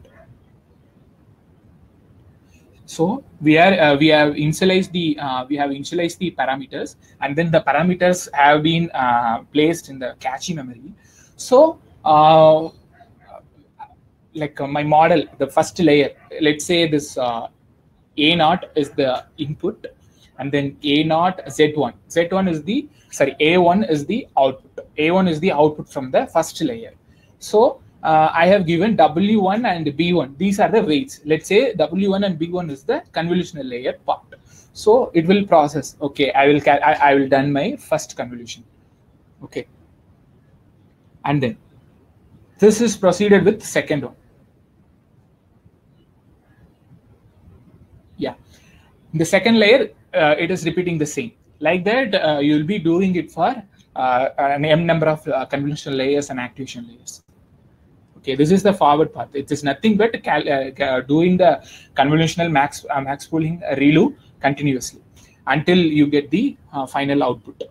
so we are uh, we have initialized the uh, we have initialized the parameters, and then the parameters have been uh, placed in the cache memory. So, uh, like uh, my model, the first layer, let's say this uh, A naught is the input, and then A naught Z one. Z one is the, sorry, A one is the output. A one is the output from the first layer. So, uh, I have given W one and B one. These are the weights. Let's say W one and B one is the convolutional layer part. So, it will process. Okay, I will, I, I will done my first convolution. Okay. And then this is proceeded with second one. Yeah, in the second layer, uh, it is repeating the same. Like that, uh, you will be doing it for uh, an m number of uh, convolutional layers and activation layers. Okay, this is the forward path. It is nothing but cal uh, doing the convolutional max uh, max pooling uh, ReLU continuously until you get the uh, final output.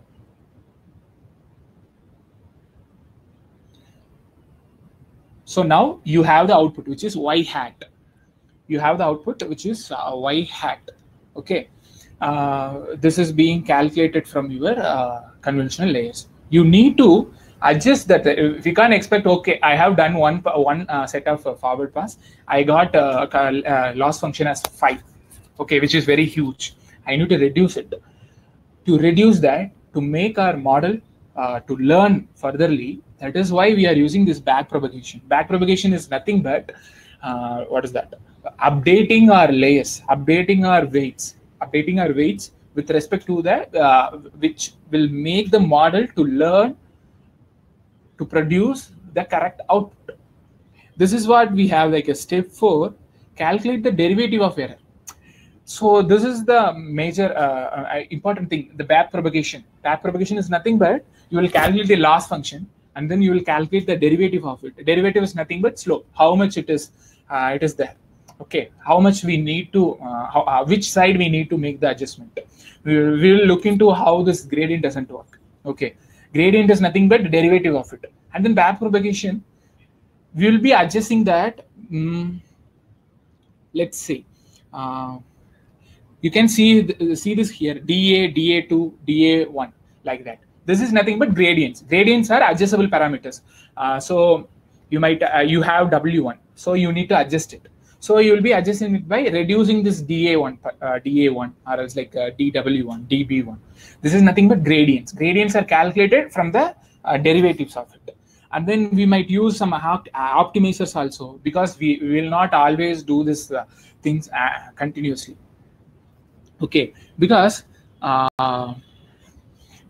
So now you have the output, which is y hat. You have the output, which is uh, y hat. Okay, uh, this is being calculated from your uh, conventional layers. You need to adjust that. If you can't expect, okay, I have done one one uh, set of uh, forward pass. I got uh, uh, loss function as five. Okay, which is very huge. I need to reduce it. To reduce that, to make our model uh, to learn furtherly. That is why we are using this back propagation. Back propagation is nothing but uh, what is that? Updating our layers, updating our weights, updating our weights with respect to that, uh, which will make the model to learn to produce the correct output. This is what we have like a step four, calculate the derivative of error. So this is the major uh, uh, important thing, the back propagation. Back propagation is nothing but you will calculate the loss function, and then you will calculate the derivative of it. The derivative is nothing but slope, how much it is, uh, it is there. Okay, how much we need to, uh, how, uh, which side we need to make the adjustment. We will, we will look into how this gradient doesn't work. Okay, gradient is nothing but the derivative of it. And then back propagation, we will be adjusting that. Um, let's say, uh, you can see see this here, D A, D A two, D A one, like that. This is nothing but gradients. Gradients are adjustable parameters. Uh, so you might uh, you have W one, so you need to adjust it. So you will be adjusting it by reducing this D A one, uh, D A one, or else like uh, D W one, D B one. This is nothing but gradients. Gradients are calculated from the uh, derivatives of it. And then we might use some opt optimizers also, because we, we will not always do this uh, things uh, continuously. Okay, because uh,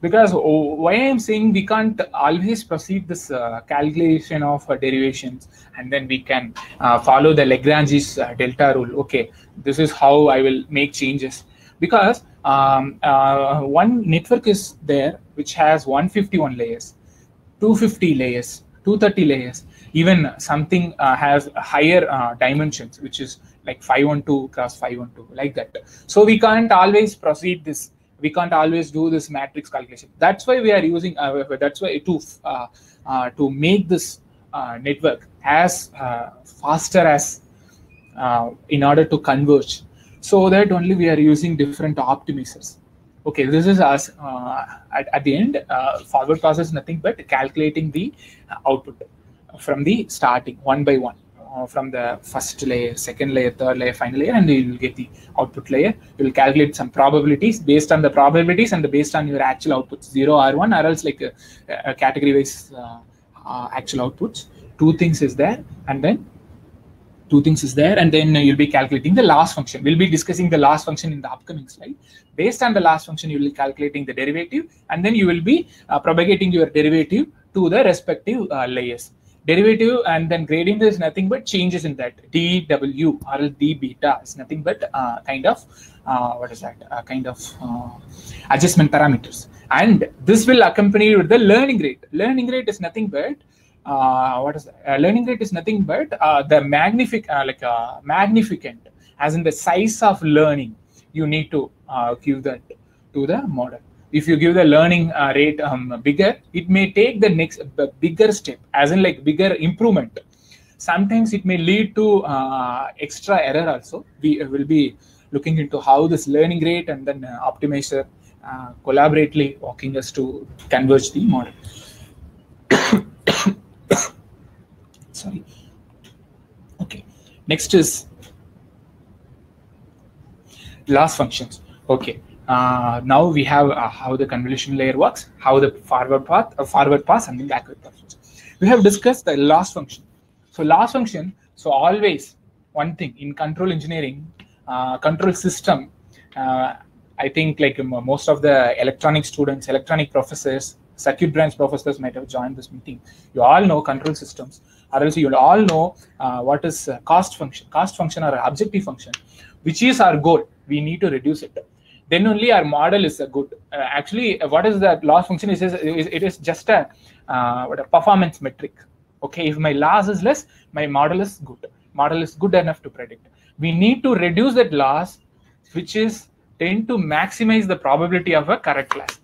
Because oh, why I'm saying we can't always proceed this uh, calculation of uh, derivations and then we can uh, follow the Lagrange's uh, delta rule. Okay, this is how I will make changes, because um, uh, one network is there which has one hundred fifty-one layers, two hundred fifty layers, two hundred thirty layers, even something uh, has higher uh, dimensions, which is like five one two cross five one two, like that. So we can't always proceed this. We can't always do this matrix calculation. That's why we are using. Uh, that's why to uh, uh, to make this uh, network as uh, faster as uh, in order to converge. So that only we are using different optimizers. Okay, this is us uh, at, at the end. Uh, forward process is nothing but calculating the output from the starting one by one. Uh, from the first layer, second layer, third layer, final layer, and you will get the output layer. You will calculate some probabilities based on the probabilities and the based on your actual outputs, zero or one, or else like a, a category wise uh, uh, actual outputs. Two things is there, and then two things is there, and then you'll be calculating the loss function. We'll be discussing the loss function in the upcoming slide. Based on the loss function, you will be calculating the derivative, and then you will be uh, propagating your derivative to the respective uh, layers. Derivative and then gradient is nothing but changes in that dw or d beta is nothing but uh, kind of uh, what is that uh, kind of uh, adjustment parameters, and this will accompany with the learning rate. Learning rate is nothing but uh, what is that? Uh, learning rate is nothing but uh, the magnific uh, like uh, magnificent, as in the size of learning you need to uh, give that to the model. If you give the learning uh, rate um, bigger, it may take the next uh, bigger step, as in like bigger improvement. Sometimes it may lead to uh, extra error also. We will be looking into how this learning rate and then uh, optimizer uh, collaboratively walking us to converge the model. Sorry. Okay. Next is loss functions. Okay. Uh, now we have uh, how the convolution layer works, how the forward path, uh, forward pass, and the backward path. We have discussed the loss function. So loss function. So always one thing in control engineering, uh, control system. Uh, I think like most of the electronic students, electronic professors, circuit branch professors might have joined this meeting. You all know control systems, or else you all know uh, what is uh, cost function, cost function or objective function, which is our goal. We need to reduce it. Then only our model is a good. Uh, actually, what is that loss function? Is it is just a uh, what a performance metric. Okay, if my loss is less, my model is good. Model is good enough to predict. We need to reduce that loss, which is tend to maximize the probability of a correct class.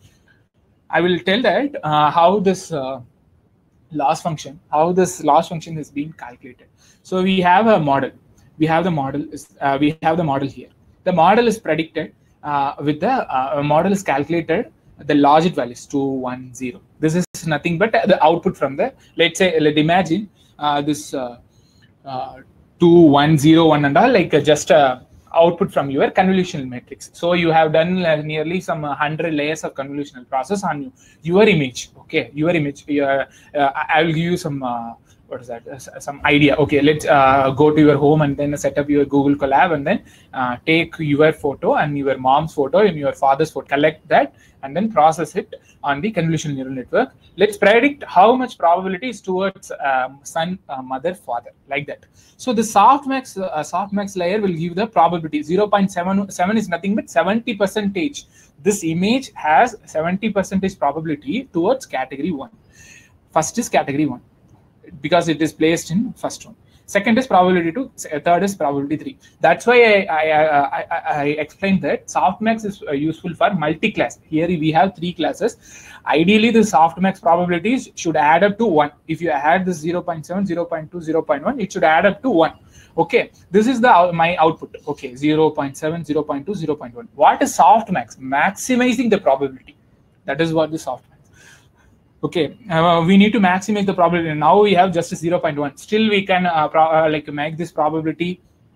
I will tell that uh, how this uh, loss function, how this loss function is being calculated. So we have a model. We have the model. Is uh, we have the model here. The model is predicted. Uh, with the uh, model is calculated, the logit value is two one zero. This is nothing but the output from the, let's say, let's imagine uh, this uh, uh, two one zero one and all, like uh, just uh, output from your convolutional matrix. So you have done uh, nearly some one hundred layers of convolutional process on you, your image. Okay, your image. Uh, uh, I will give you some. Uh, What is that? Uh, some idea. Okay, let's uh, go to your home and then set up your Google Colab and then uh, take your photo and your mom's photo and your father's photo, collect that and then process it on the convolutional neural network. Let's predict how much probability is towards um, son, uh, mother, father, like that. So the softmax uh, softmax layer will give the probability. zero point seven seven is nothing but seventy percentage. This image has seventy percentage probability towards category one. First is category one, because it is placed in first one. Second is probability two. Third is probability three. That's why I, I, I, I, I explained that softmax is useful for multi-class. Here we have three classes. Ideally, the softmax probabilities should add up to one. If you add this zero point seven, zero point two, zero point one, it should add up to one. Okay, this is the my output. Okay, zero point seven, zero point two, zero point one. What is softmax? Maximizing the probability. That is what the softmax. Okay, uh, we need to maximize the probability. Now we have just zero point one. Still, we can uh, pro uh, like make this probability.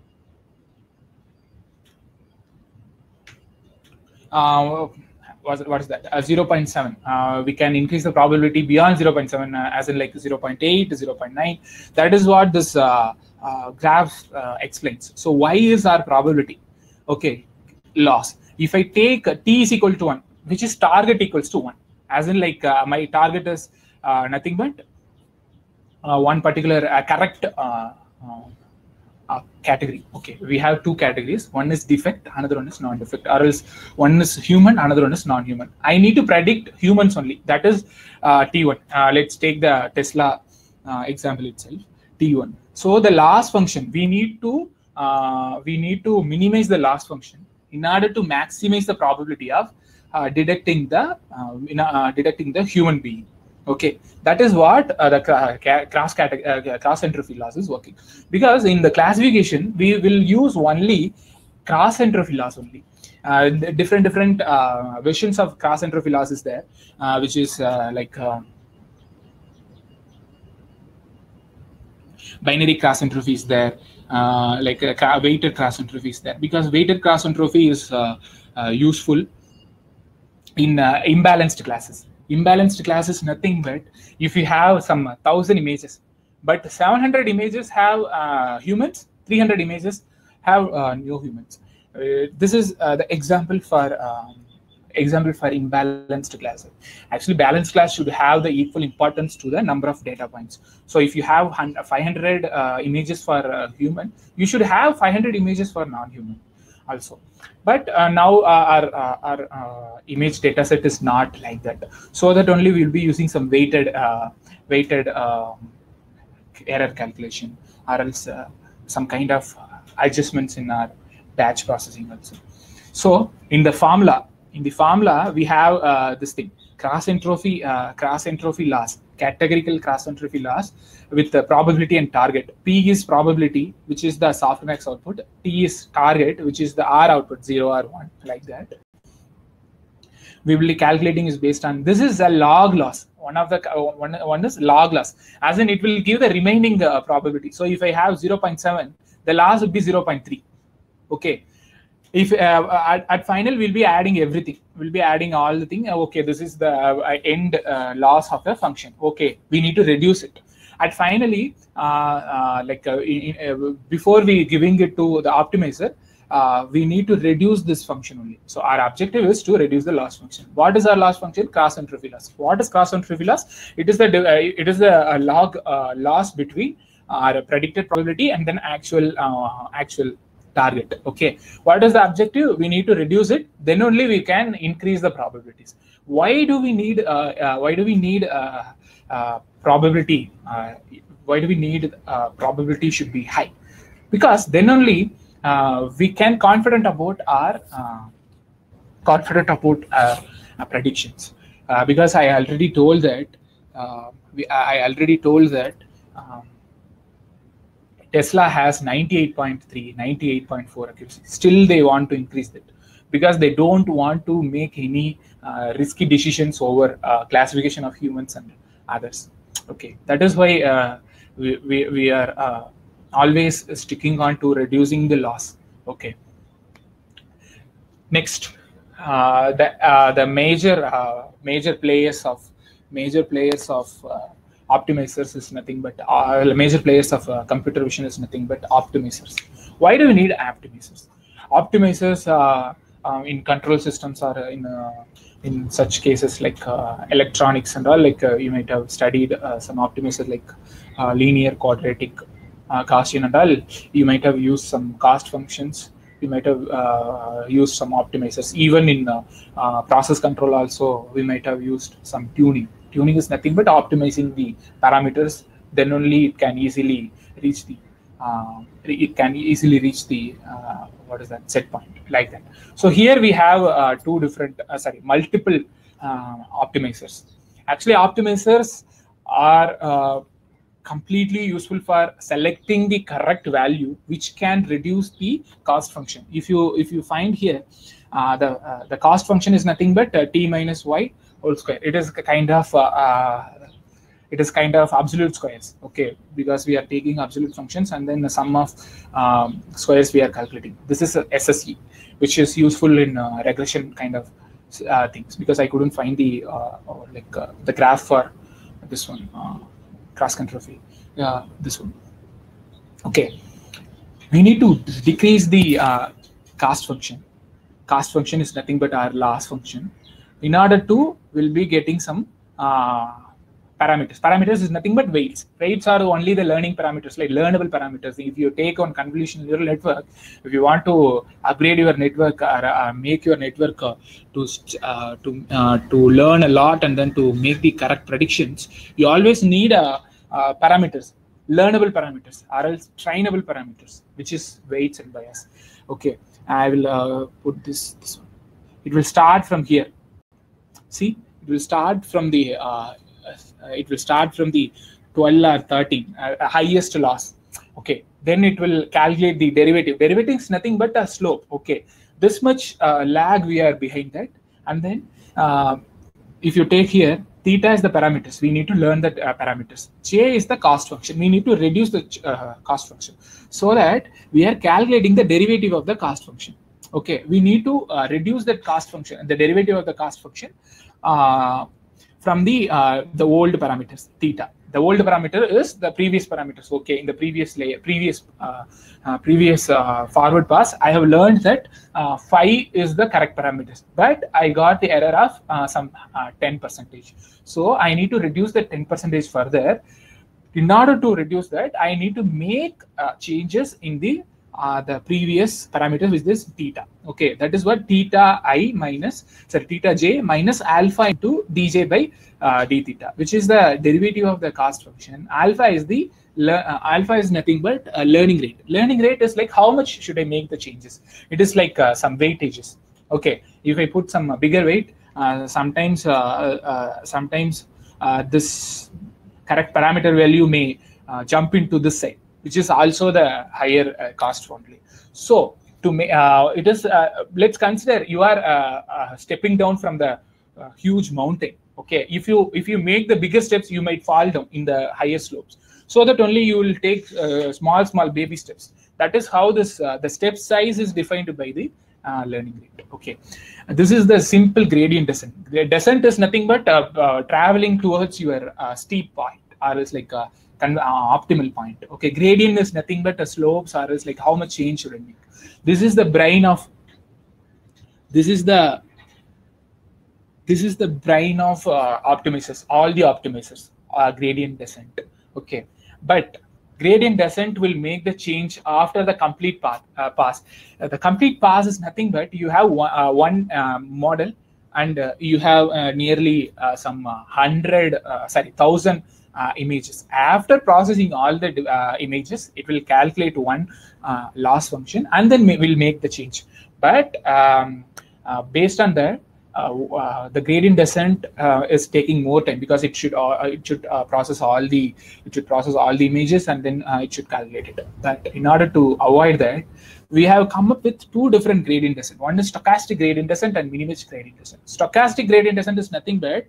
Uh, what, what is that? Uh, zero point seven. Uh, we can increase the probability beyond zero point seven, uh, as in like zero point eight, zero point nine. That is what this uh, uh, graph uh, explains. So, y is our probability. Okay, loss. If I take t is equal to one, which is target equals to one. as in like uh, my target is uh, nothing but uh, one particular uh, correct uh, uh, uh, category. Okay, we have two categories. One is defect, another one is non-defect, or else one is human, another one is non-human. I need to predict humans only. That is uh, T one. Uh, let's take the Tesla uh, example itself, T one. So the loss function, we need to uh, we need to minimize the loss function in order to maximize the probability of uh, detecting the uh, in, uh, detecting the human being. Okay, that is what uh, the cross uh, cross entropy loss is working. Because in the classification we will use only cross entropy loss only. Uh, different different uh, versions of cross entropy loss is there, uh, which is uh, like uh, binary cross entropy is there, uh, like a weighted cross entropy is there. Because weighted cross entropy is uh, uh, useful in uh, imbalanced classes. Imbalanced class is nothing but if you have some thousand images, but seven hundred images have uh, humans, three hundred images have uh, no humans. Uh, this is uh, the example for um, example for imbalanced classes. Actually, balanced class should have the equal importance to the number of data points. So if you have five hundred uh, images for uh, human, you should have five hundred images for non-human also. But uh, now uh, our, uh, our uh, image data set is not like that. So that only we'll be using some weighted uh, weighted uh, error calculation, or else uh, some kind of adjustments in our batch processing also. So in the formula, in the formula we have uh, this thing, cross entropy uh, cross entropy loss, categorical cross entropy loss with the probability and target. P is probability, which is the softmax output. T is target, which is the R output, zero or one, like that. We will be calculating is based on, this is a log loss. One of the uh, one, one is log loss, as in it will give the remaining uh, probability. So if I have zero point seven, the loss would be zero point three. Okay. If uh, at, at final we'll be adding everything, we'll be adding all the thing. Okay, this is the uh, end uh, loss of a function. Okay, we need to reduce it. And finally, uh, uh, like uh, in, uh, before we giving it to the optimizer, uh, we need to reduce this function only. So our objective is to reduce the loss function. What is our loss function? Cross entropy loss. What is cross entropy loss? It is the uh, it is the uh, log uh, loss between our predicted probability and then actual uh, actual target. Okay, what is the objective? We need to reduce it, then only we can increase the probabilities. Why do we need uh, uh, why do we need uh, uh, probability uh, why do we need uh, probability should be high? Because then only uh, we can confident about our uh, confident about our, our predictions. Uh, because I already told that uh, we, I already told that um, Tesla has ninety-eight point three, ninety-eight point four accuracy. Still, they want to increase it because they don't want to make any uh, risky decisions over uh, classification of humans and others. Okay, that is why uh, we, we, we are uh, always sticking on to reducing the loss. Okay. Next, uh, the uh, the major uh, major players of major players of uh, optimizers is nothing but uh, major players of uh, computer vision is nothing but optimizers. Why do we need optimizers? Optimizers uh, uh, in control systems or in uh, in such cases like uh, electronics and all, like uh, you might have studied uh, some optimizers like uh, linear, quadratic, uh, Gaussian and all. You might have used some cost functions. You might have uh, used some optimizers. Even in uh, uh, process control also, we might have used some tuning. Tuning is nothing but optimizing the parameters. Then only it can easily reach the uh, it can easily reach the uh, what is that set point, like that. So here we have uh, two different uh, sorry multiple uh, optimizers. Actually, optimizers are uh, completely useful for selecting the correct value which can reduce the cost function. If you if you find here uh, the uh, the cost function is nothing but uh, t minus y whole square. It is kind of uh, uh, it is kind of absolute squares. Okay, because we are taking absolute functions and then the sum of um, squares we are calculating. This is a S S E, which is useful in uh, regression kind of uh, things. Because I couldn't find the uh, or like uh, the graph for this one. Uh, cross entropy, yeah, this one. Okay, we need to decrease the uh, cost function. Cost function is nothing but our loss function. In order to, we'll be getting some uh, parameters. Parameters is nothing but weights. Weights are only the learning parameters, like learnable parameters. If you take on convolutional neural network, if you want to upgrade your network or uh, make your network uh, to uh, to uh, to learn a lot and then to make the correct predictions, you always need uh, uh, parameters, learnable parameters, or else trainable parameters, which is weights and bias. Okay, I will uh, put this this one. It will start from here. See, it will start from the uh, uh, it will start from the twelve or thirteen uh, highest loss. Okay, then it will calculate the derivative. Derivative is nothing but a slope. Okay, this much uh, lag we are behind that, and then uh, if you take here, theta is the parameters. We need to learn the uh, parameters. J is the cost function. We need to reduce the uh, cost function so that we are calculating the derivative of the cost function. Okay, we need to uh, reduce that cost function, the derivative of the cost function uh, from the uh, the old parameters theta. The old parameter is the previous parameters. Okay, in the previous layer, previous uh, uh, previous uh, forward pass, I have learned that uh, phi is the correct parameters, but I got the error of uh, some uh, ten percentage. So I need to reduce the ten percentage further. In order to reduce that, I need to make uh, changes in the uh, the previous parameter, which is theta. Okay, that is what theta I minus sorry theta j minus alpha into dj by uh, d theta, which is the derivative of the cost function. Alpha is the uh, alpha is nothing but uh, learning rate. Learning rate is like how much should I make the changes. It is like uh, some weightages. Okay, if I put some uh, bigger weight, uh, sometimes uh, uh, sometimes uh, this correct parameter value may uh, jump into this side, which is also the higher uh, cost only. So to make uh, it is uh, let's consider you are uh, uh, stepping down from the uh, huge mountain. Okay, if you if you make the bigger steps, you might fall down in the higher slopes, so that only you will take uh, small small baby steps. That is how this uh, the step size is defined by the uh, learning rate. Okay, this is the simple gradient descent. The descent is nothing but uh, uh, traveling towards your uh, steep point, or is like a Uh, optimal point. Okay, gradient is nothing but a slopes, or is like how much change should I make. This is the brain of this is the this is the brain of uh, optimizers, all the optimizers are uh, gradient descent. Okay, but gradient descent will make the change after the complete path uh, pass. Uh, the complete pass is nothing but you have one, uh, one uh, model, and uh, you have uh, nearly uh, some uh, hundred uh, sorry thousand Uh, images. After processing all the uh, images, it will calculate one uh, loss function, and then may, will make the change. But um, uh, based on that, uh, uh, the gradient descent uh, is taking more time, because it should uh, it should uh, process all the it should process all the images, and then uh, it should calculate it. But in order to avoid that, we have come up with two different gradient descent. One is stochastic gradient descent and minimized gradient descent. Stochastic gradient descent is nothing but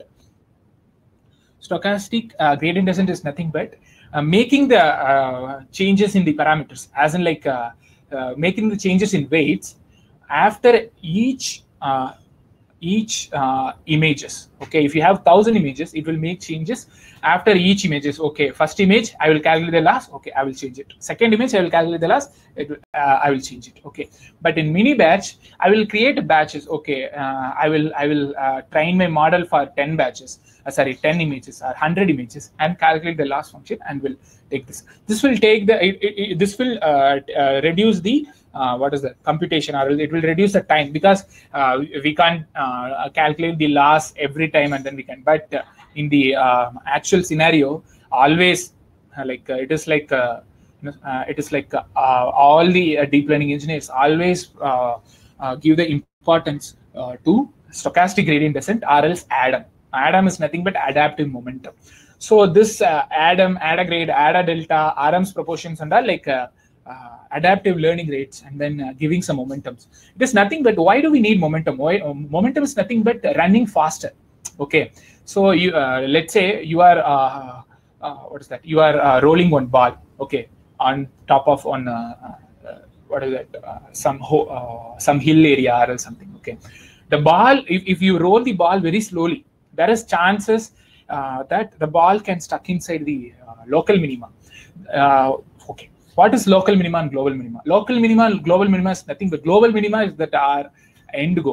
Stochastic uh, gradient descent is nothing but uh, making the uh, changes in the parameters, as in like uh, uh, making the changes in weights after each uh, each uh, images. Okay, if you have thousand images, it will make changes after each images. Okay, first image I will calculate the loss. Okay, I will change it. Second image I will calculate the loss. It will, uh, I will change it. Okay, but in mini batch I will create batches. Okay, uh, I will I will uh, train my model for ten batches. Uh, sorry, ten images or one hundred images, and calculate the loss function, and will take this. This will take the it, it, it, this will uh, uh, reduce the uh, what is the computation, or it will reduce the time, because uh, we can't uh, calculate the loss every time, and then we can. But uh, in the uh, actual scenario, always uh, like uh, it is like uh, uh, it is like uh, uh, all the uh, deep learning engineers always uh, uh, give the importance uh, to stochastic gradient descent, or else ADAM. ADAM is nothing but adaptive momentum. So this uh, ADAM, ADA grade, ADA delta, R M's proportions, and all like uh, uh, adaptive learning rates, and then uh, giving some momentums. It is nothing but, why do we need momentum? Why, um, momentum is nothing but running faster. Okay, so you uh, let's say you are uh, uh, what is that? You are uh, rolling one ball. Okay, on top of on uh, uh, what is that? Uh, some ho uh, some hill area or something. Okay, the ball, if, if you roll the ball very slowly, there is chances uh, that the ball can stuck inside the uh, local minima. Uh, okay, what is local minima and global minima? Local minima and global minima is nothing but, global minima is that our end goal.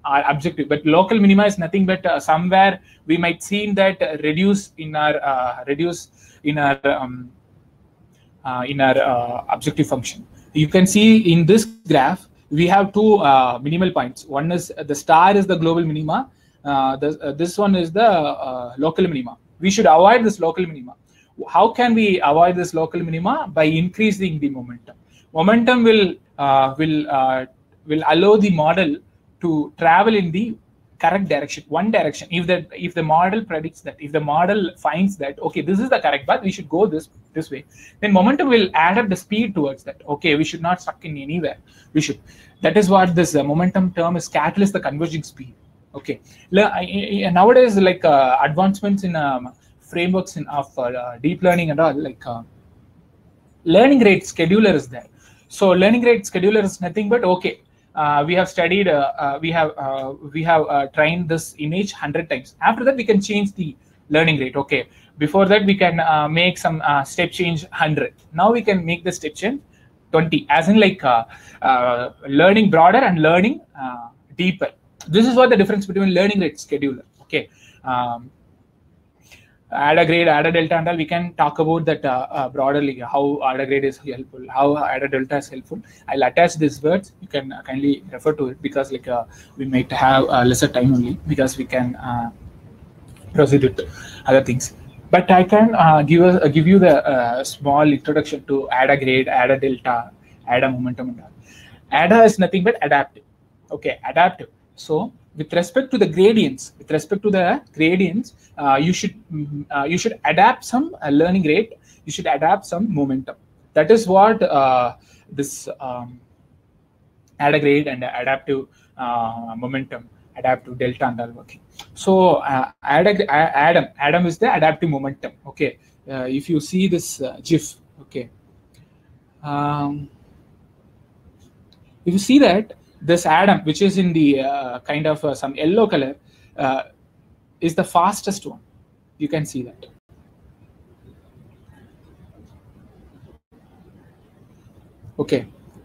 our objective. But local minima is nothing but uh, somewhere we might see that uh, reduce in our uh, reduce in our um, uh, in our uh, objective function. You can see in this graph we have two uh, minimal points. One is uh, the star is the global minima. Uh, the, uh, this one is the uh, local minima. We should avoid this local minima. How can we avoid this local minima? By increasing the momentum. Momentum will uh, will uh, will allow the model to travel in the correct direction, one direction. If the if the model predicts that, if the model finds that okay, this is the correct path, we should go this this way, then momentum will add up the speed towards that. Okay, we should not stuck in anywhere. We should. That is what this uh, momentum term is. Catalyst the converging speed. Okay. Nowadays, like uh, advancements in um, frameworks in of uh, deep learning and all, like uh, learning rate scheduler is there. So learning rate scheduler is nothing but okay. Uh, we have studied, uh, uh, we have uh, we have uh, trained this image one hundred times. After that, we can change the learning rate. Okay. Before that, we can uh, make some uh, step change one hundred. Now we can make the step change twenty, as in like uh, uh, learning broader and learning uh, deeper. This is what the difference between learning rate scheduler. Okay. Um, Ada grade, Ada delta, and all, we can talk about that uh, uh, broaderly, how Ada grade is helpful, how Ada delta is helpful. I'll attach these words. You can uh, kindly refer to it, because like uh, we might have uh, lesser time only, because we can uh, proceed with other things. But I can uh, give us uh, give you the uh, small introduction to Ada grade, Ada delta, Ada momentum, and all. Ada is nothing but adaptive. Okay, adaptive. So with respect to the gradients, with respect to the gradients, uh, you should uh, you should adapt some uh, learning rate. You should adapt some momentum. That is what uh, this um, Ada grade and adaptive uh, momentum, adaptive delta, and all working. So uh, Ada, Adam, Adam is the adaptive momentum. Okay, uh, if you see this uh, GIF, okay, um, if you see that. This Adam, which is in the uh, kind of uh, some yellow color, uh, is the fastest one. You can see that. Okay.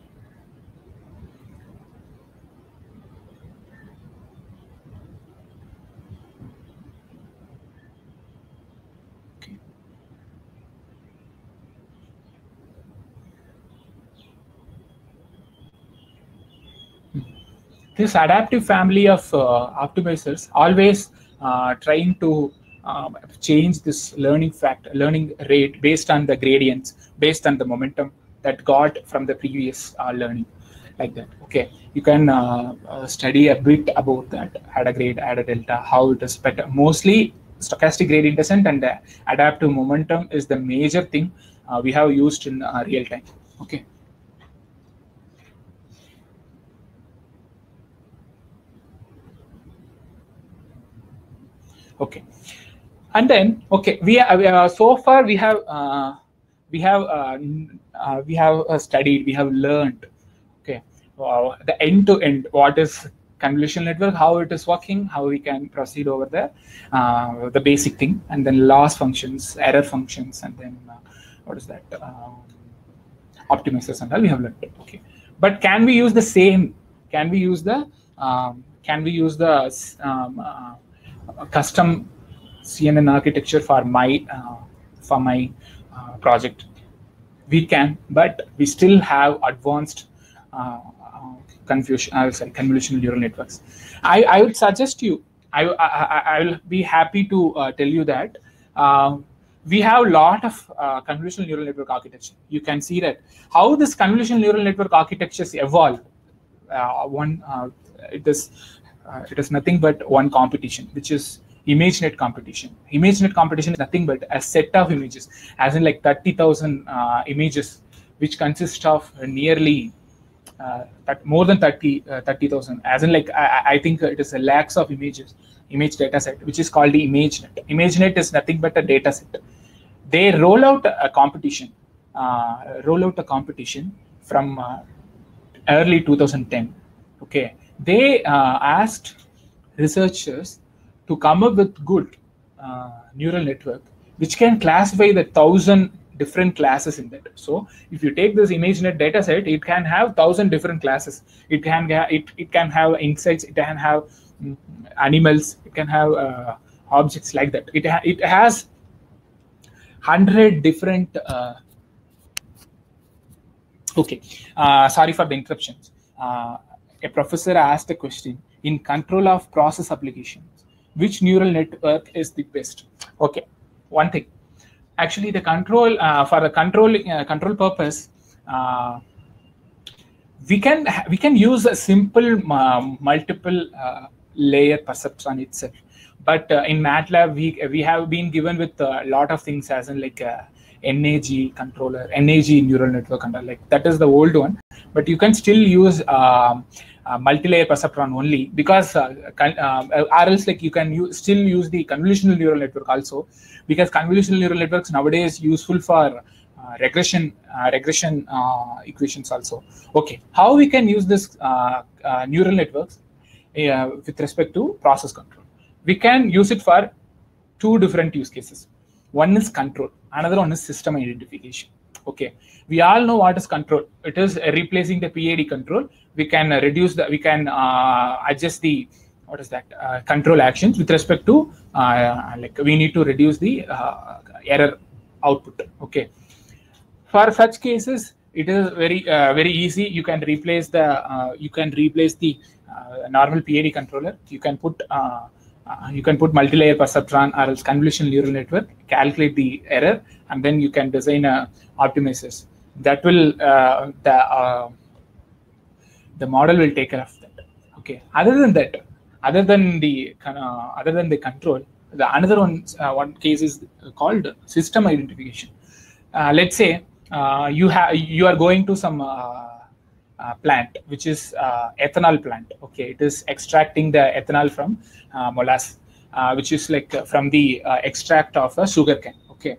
This adaptive family of uh, optimizers always uh, trying to um, change this learning fact, learning rate based on the gradients, based on the momentum that got from the previous uh, learning, like that. Okay, you can uh, uh, study a bit about that Ada grade, Ada delta, how it is better. Mostly stochastic gradient descent and uh, adaptive momentum is the major thing uh, we have used in uh, real time. Okay. Okay, and then okay, we uh, so far we have uh, we have uh, uh, we have uh, studied, we have learned, okay, uh, the end to end, what is convolutional network, how it is working, how we can proceed over there, uh, the basic thing, and then loss functions, error functions, and then uh, what is that, uh, optimizers and all we have learned. Okay, but can we use the same? Can we use the um, can we use the um, uh, custom C N N architecture for my uh, for my uh, project? We can, but we still have advanced uh, uh, confusion. I will say convolutional neural networks. I, I would suggest you. I I, I will be happy to uh, tell you that uh, we have a lot of uh, convolutional neural network architecture. You can see that how this convolutional neural network architectures evolved. Uh, one uh, it is. Uh, it is nothing but one competition, which is ImageNet competition. ImageNet competition is nothing but a set of images, as in like thirty thousand uh, images, which consist of nearly uh, more than thirty thousand, as in like I, I think it is a lakhs of images, image data set, which is called the ImageNet. ImageNet is nothing but a data set. They roll out a competition, uh, roll out a competition from uh, early two thousand ten. Okay. They uh, asked researchers to come up with good uh, neural network which can classify the thousand different classes in that. So if you take this ImageNet data set, it can have thousand different classes. It can ha it it can have insects. It can have mm, animals. It can have uh, objects like that. It ha it has hundred different. Uh, okay, uh, sorry for the interruptions. Uh, a professor asked a question: in control of process applications, which neural network is the best? Okay, one thing. Actually, the control uh, for the control uh, control purpose, uh, we can we can use a simple uh, multiple uh, layer perceptron itself. But uh, in MATLAB, we we have been given with a lot of things, as in like uh, N A G controller, N A G neural network controller. Like that is the old one, but you can still use uh, uh, multi-layer perceptron only, because uh, uh, or else like you can use, still use the convolutional neural network also, because convolutional neural networks nowadays useful for uh, regression uh, regression uh, equations also. Okay, how we can use this uh, uh, neural networks uh, with respect to process control? We can use it for two different use cases. One is control, another one is system identification. Okay, we all know what is control. It is uh, replacing the P I D control. We can uh, reduce the, we can uh, adjust the, what is that, uh, control actions with respect to, uh, like we need to reduce the uh, error output. Okay, for such cases, it is very uh, very easy. You can replace the, uh, you can replace the uh, normal P I D controller. You can put, uh, uh, you can put multi-layer perceptron or else convolutional neural network, calculate the error, and then you can design a optimizers. That will uh, the uh, the model will take care of that. Okay. Other than that, other than the uh, other than the control, the another one uh, one case is called system identification. Uh, let's say uh, you have you are going to some uh, uh, plant, which is uh, ethanol plant. Okay, it is extracting the ethanol from uh, molasses, uh, which is like uh, from the uh, extract of a sugar cane. Okay.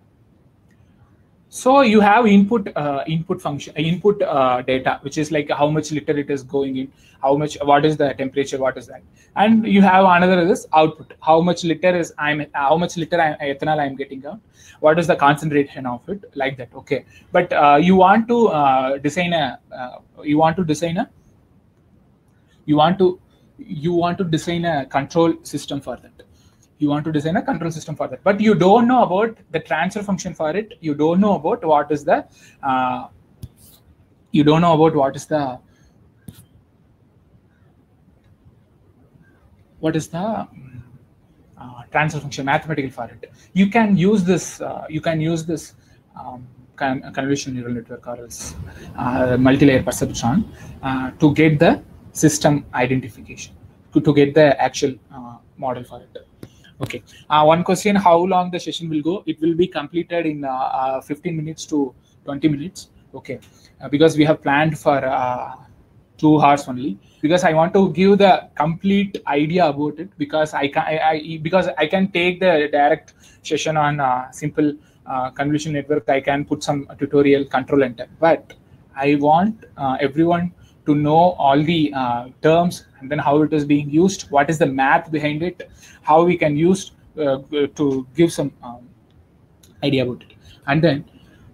So you have input uh, input function input uh, data, which is like how much liter it is going in, how much, what is the temperature, what is that, and you have another is output, how much liter is I'm how much liter I, ethanol I'm getting out, what is the concentration of it, like that. Okay, but uh, you want to uh, design a uh, you want to design a you want to you want to design a control system for that. You want to design a control system for that, but you don't know about the transfer function for it. You don't know about what is the, uh, you don't know about what is the, what is the uh, transfer function mathematical for it. You can use this, uh, you can use this um, convolutional neural network or else uh, multi-layer perceptron uh, to get the system identification, to, to get the actual uh, model for it. Okay, uh, one question, how long the session will go? It will be completed in uh, uh, fifteen minutes to twenty minutes. Okay, uh, because we have planned for uh, two hours only, because I want to give the complete idea about it, because I can I, I because I can take the direct session on uh, simple uh, convolutional network. I can put some tutorial control enter, but I want uh, everyone to know all the uh, terms, and then how it is being used, what is the math behind it, how we can use uh, to give some um, idea about it. And then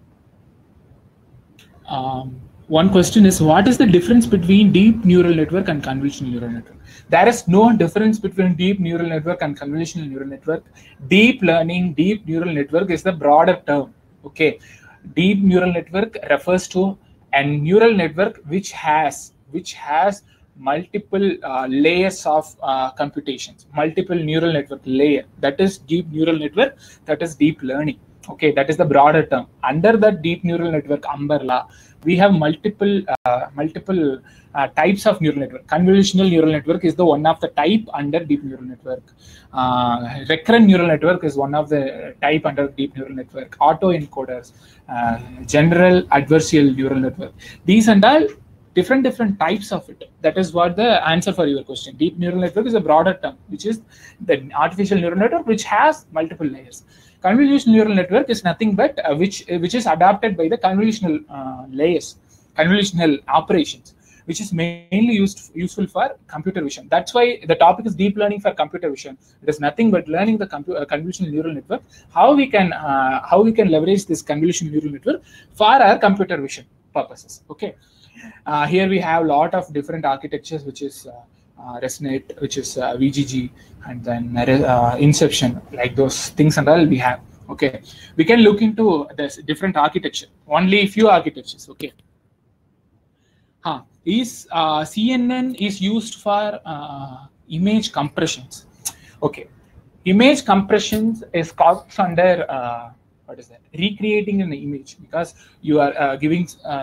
um, one question is, what is the difference between deep neural network and convolutional neural network? There is no difference between deep neural network and convolutional neural network. Deep learning, deep neural network is the broader term. Okay, deep neural network refers to a neural network which has which has multiple uh, layers of uh, computations, multiple neural network layer. That is deep neural network. That is deep learning. Okay, that is the broader term. Under the deep neural network umbrella, we have multiple uh, multiple uh, types of neural network. Convolutional neural network is the one of the type under deep neural network. Uh, recurrent neural network is one of the type under deep neural network. Autoencoders, uh, general adversarial neural network. These and all different different types of it. That is what the answer for your question. Deep neural network is a broader term, which is the artificial neural network which has multiple layers. Convolutional neural network is nothing but uh, which which is adapted by the convolutional uh, layers, convolutional operations. which is mainly used useful for computer vision. That's why the topic is deep learning for computer vision. It is nothing but learning the uh, convolutional neural network, how we can uh, how we can leverage this convolutional neural network for our computer vision purposes. Okay, uh, here we have a lot of different architectures, which is uh, uh, ResNet, which is uh, V G G, and then uh, Inception, like those things and all we have. Okay, we can look into this different architecture, only few architectures. Okay, huh. is uh, C N N is used for uh, image compressions. Okay, image compressions is called under uh, what is that, recreating an image, because you are uh, giving uh,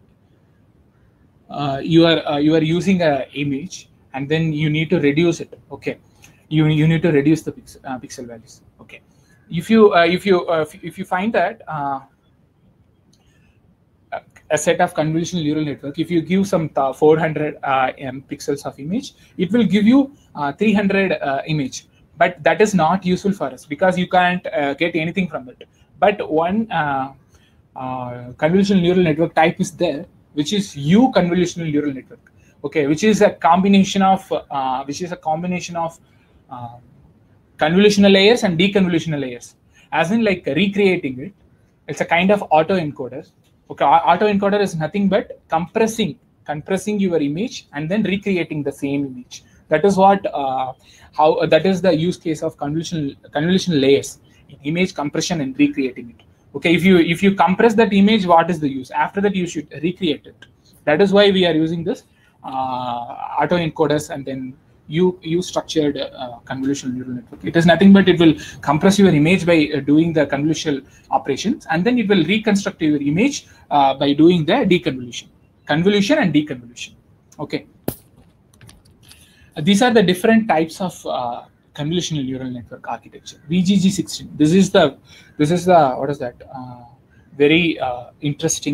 uh, you are uh, you are using a image and then you need to reduce it. Okay, you you need to reduce the pixel, uh, pixel values. Okay, if you uh, if you uh, if you find that uh, a set of convolutional neural network, if you give some four hundred uh, m pixels of image, it will give you uh, three hundred uh, image, but that is not useful for us because you can't uh, get anything from it. But one uh, uh, convolutional neural network type is there, which is U convolutional neural network. Okay, which is a combination of uh, which is a combination of uh, convolutional layers and deconvolutional layers, as in like recreating it. It's a kind of autoencoder. Okay, autoencoder is nothing but compressing compressing your image and then recreating the same image. That is what uh, how uh, that is the use case of convolutional convolutional layers in image compression and recreating it. Okay, if you if you compress that image, what is the use? After that, you should recreate it. That is why we are using this uh, autoencoders and then you use structured uh, convolutional neural network. It is nothing but it will compress your image by uh, doing the convolutional operations, and then it will reconstruct your image uh, by doing the deconvolution, convolution and deconvolution. Okay, uh, these are the different types of uh, convolutional neural network architecture. V G G sixteen. This is the this is the what is that? Uh, very uh, interesting.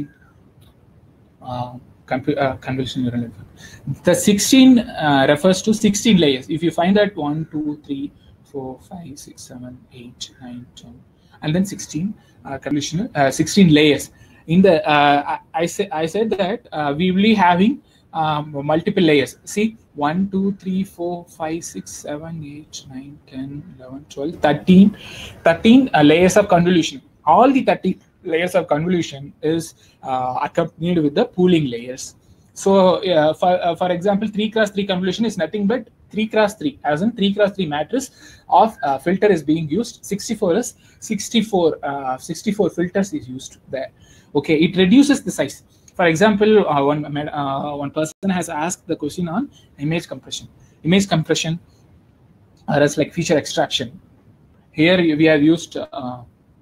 Uh, Uh, convolutional neural network. The sixteen uh, refers to sixteen layers. If you find that one, two, three, four, five, six, seven, eight, nine, ten, and then sixteen uh, convolutional uh, sixteen layers. In the uh, I, I said I said that uh, we will be having um, multiple layers. See, one, two, three, four, five, six, seven, eight, nine, ten, eleven, twelve, thirteen, thirteen uh, layers of convolution. All the thirteen layers of convolution is uh, accompanied with the pooling layers. So uh, for uh, for example, three cross three convolution is nothing but three cross three, as in three cross three matrix of uh, filter is being used. sixty-four is sixty-four uh, sixty-four filters is used there. Okay, it reduces the size. For example, uh, one uh, one person has asked the question on image compression. Image compression, or as like feature extraction. Here we have used uh,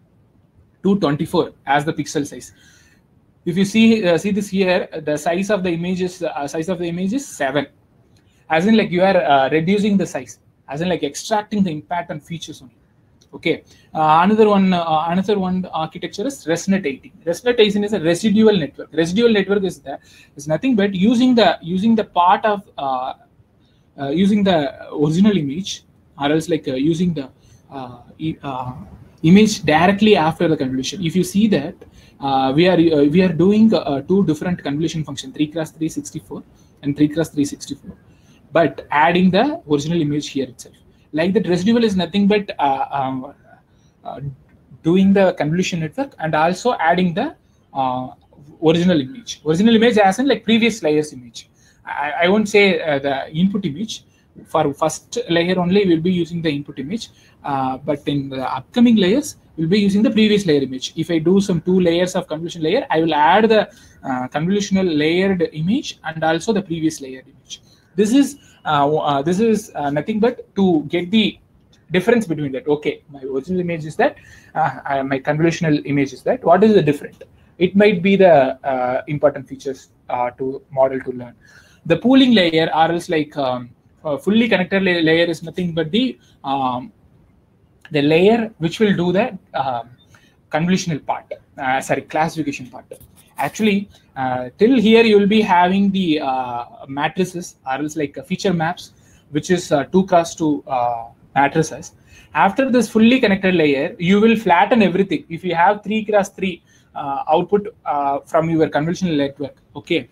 two twenty-four as the pixel size. If you see uh, see this here, the size of the image is uh, size of the image is seven, as in like you are uh, reducing the size, as in like extracting the impact and features only. Okay, uh, another one uh, another one architecture is ResNet eighteen. ResNet eighteen is a residual network. Residual network is that is nothing but using the using the part of uh, uh, using the original image, or else like uh, using the uh, e uh, image directly after the convolution. If you see that uh, we are uh, we are doing uh, two different convolution function, three cross three sixty-four and three cross three sixty-four, but adding the original image here itself. Like that, residual is nothing but uh, um, uh, doing the convolution network and also adding the uh, original image. Original image as in like previous layers image. I, I won't say uh, the input image. For first layer only, we'll be using the input image, uh, but in the upcoming layers, we'll be using the previous layer image. If I do some two layers of convolution layer, I will add the uh, convolutional layered image and also the previous layered image. This is uh, uh, this is uh, nothing but to get the difference between that. Okay, my original image is that, uh, my convolutional image is that. What is the difference? It might be the uh, important features uh, to model to learn. The pooling layer, or else like um, Uh, fully connected la layer is nothing but the um, the layer which will do the uh, convolutional part, uh, sorry, classification part. Actually, uh, till here you will be having the uh, matrices, or else like uh, feature maps, which is uh, two cross two uh, matrices. After this fully connected layer, you will flatten everything. If you have three cross three uh, output uh, from your convolutional network, okay,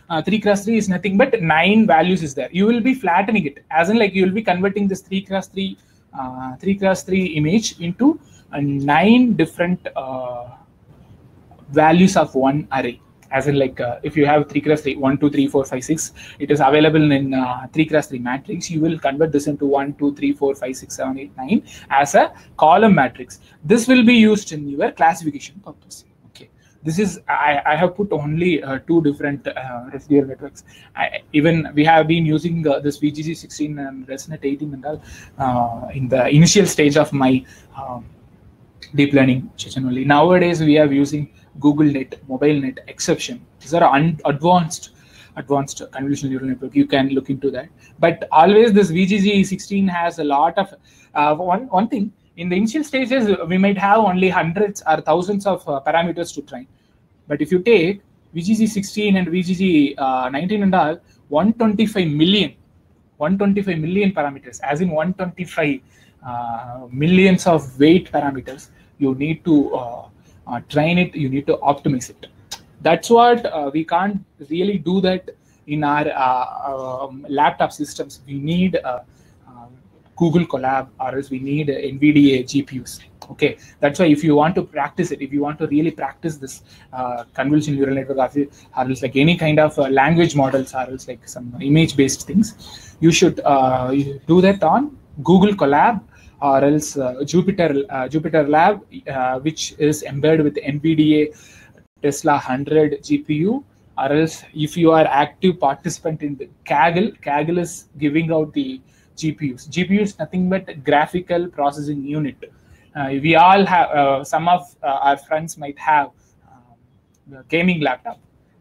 uh, three cross three is nothing but nine values is there. You will be flattening it, as in like you will be converting this three cross three uh, three cross three image into uh, nine different uh, values of one array. As in like uh, if you have three cross three, one, two, three, four, five, six, it is available in uh, three cross three matrix. You will convert this into one, two, three, four, five, six, seven, eight, nine as a column matrix. This will be used in your classification purpose. Okay, this is I, I have put only uh, two different uh, residual networks. I, even we have been using uh, this V G G sixteen and ResNet eighteen and all uh, in the initial stage of my um, deep learning session only. Nowadays we are using GoogleNet, MobileNet, Exception. These are un advanced, advanced convolutional neural network. You can look into that. But always this V G G sixteen has a lot of uh, one one thing. In the initial stages, we might have only hundreds or thousands of uh, parameters to train. But if you take V G G sixteen and V G G nineteen and all, one hundred twenty-five million, one hundred twenty-five million parameters, as in one hundred twenty-five uh, millions of weight parameters, you need to uh, Uh, train it, you need to optimize it. That's what uh, we can't really do that in our uh, um, laptop systems. We need uh, uh, Google Colab, or else we need uh, NVIDIA G P Us. Okay, that's why if you want to practice it, if you want to really practice this uh, convolutional neural network, or else like any kind of uh, language models, or else like some image-based things, you should uh, do that on Google Colab, or else uh, Jupyter uh, Jupyter Lab, uh, which is embedded with NVIDIA Tesla one hundred G P U, or else if you are active participant in the Kaggle, Kaggle is giving out the G P Us. G P U is nothing but graphical processing unit. Uh, we all have, uh, some of uh, our friends might have uh, gaming laptop.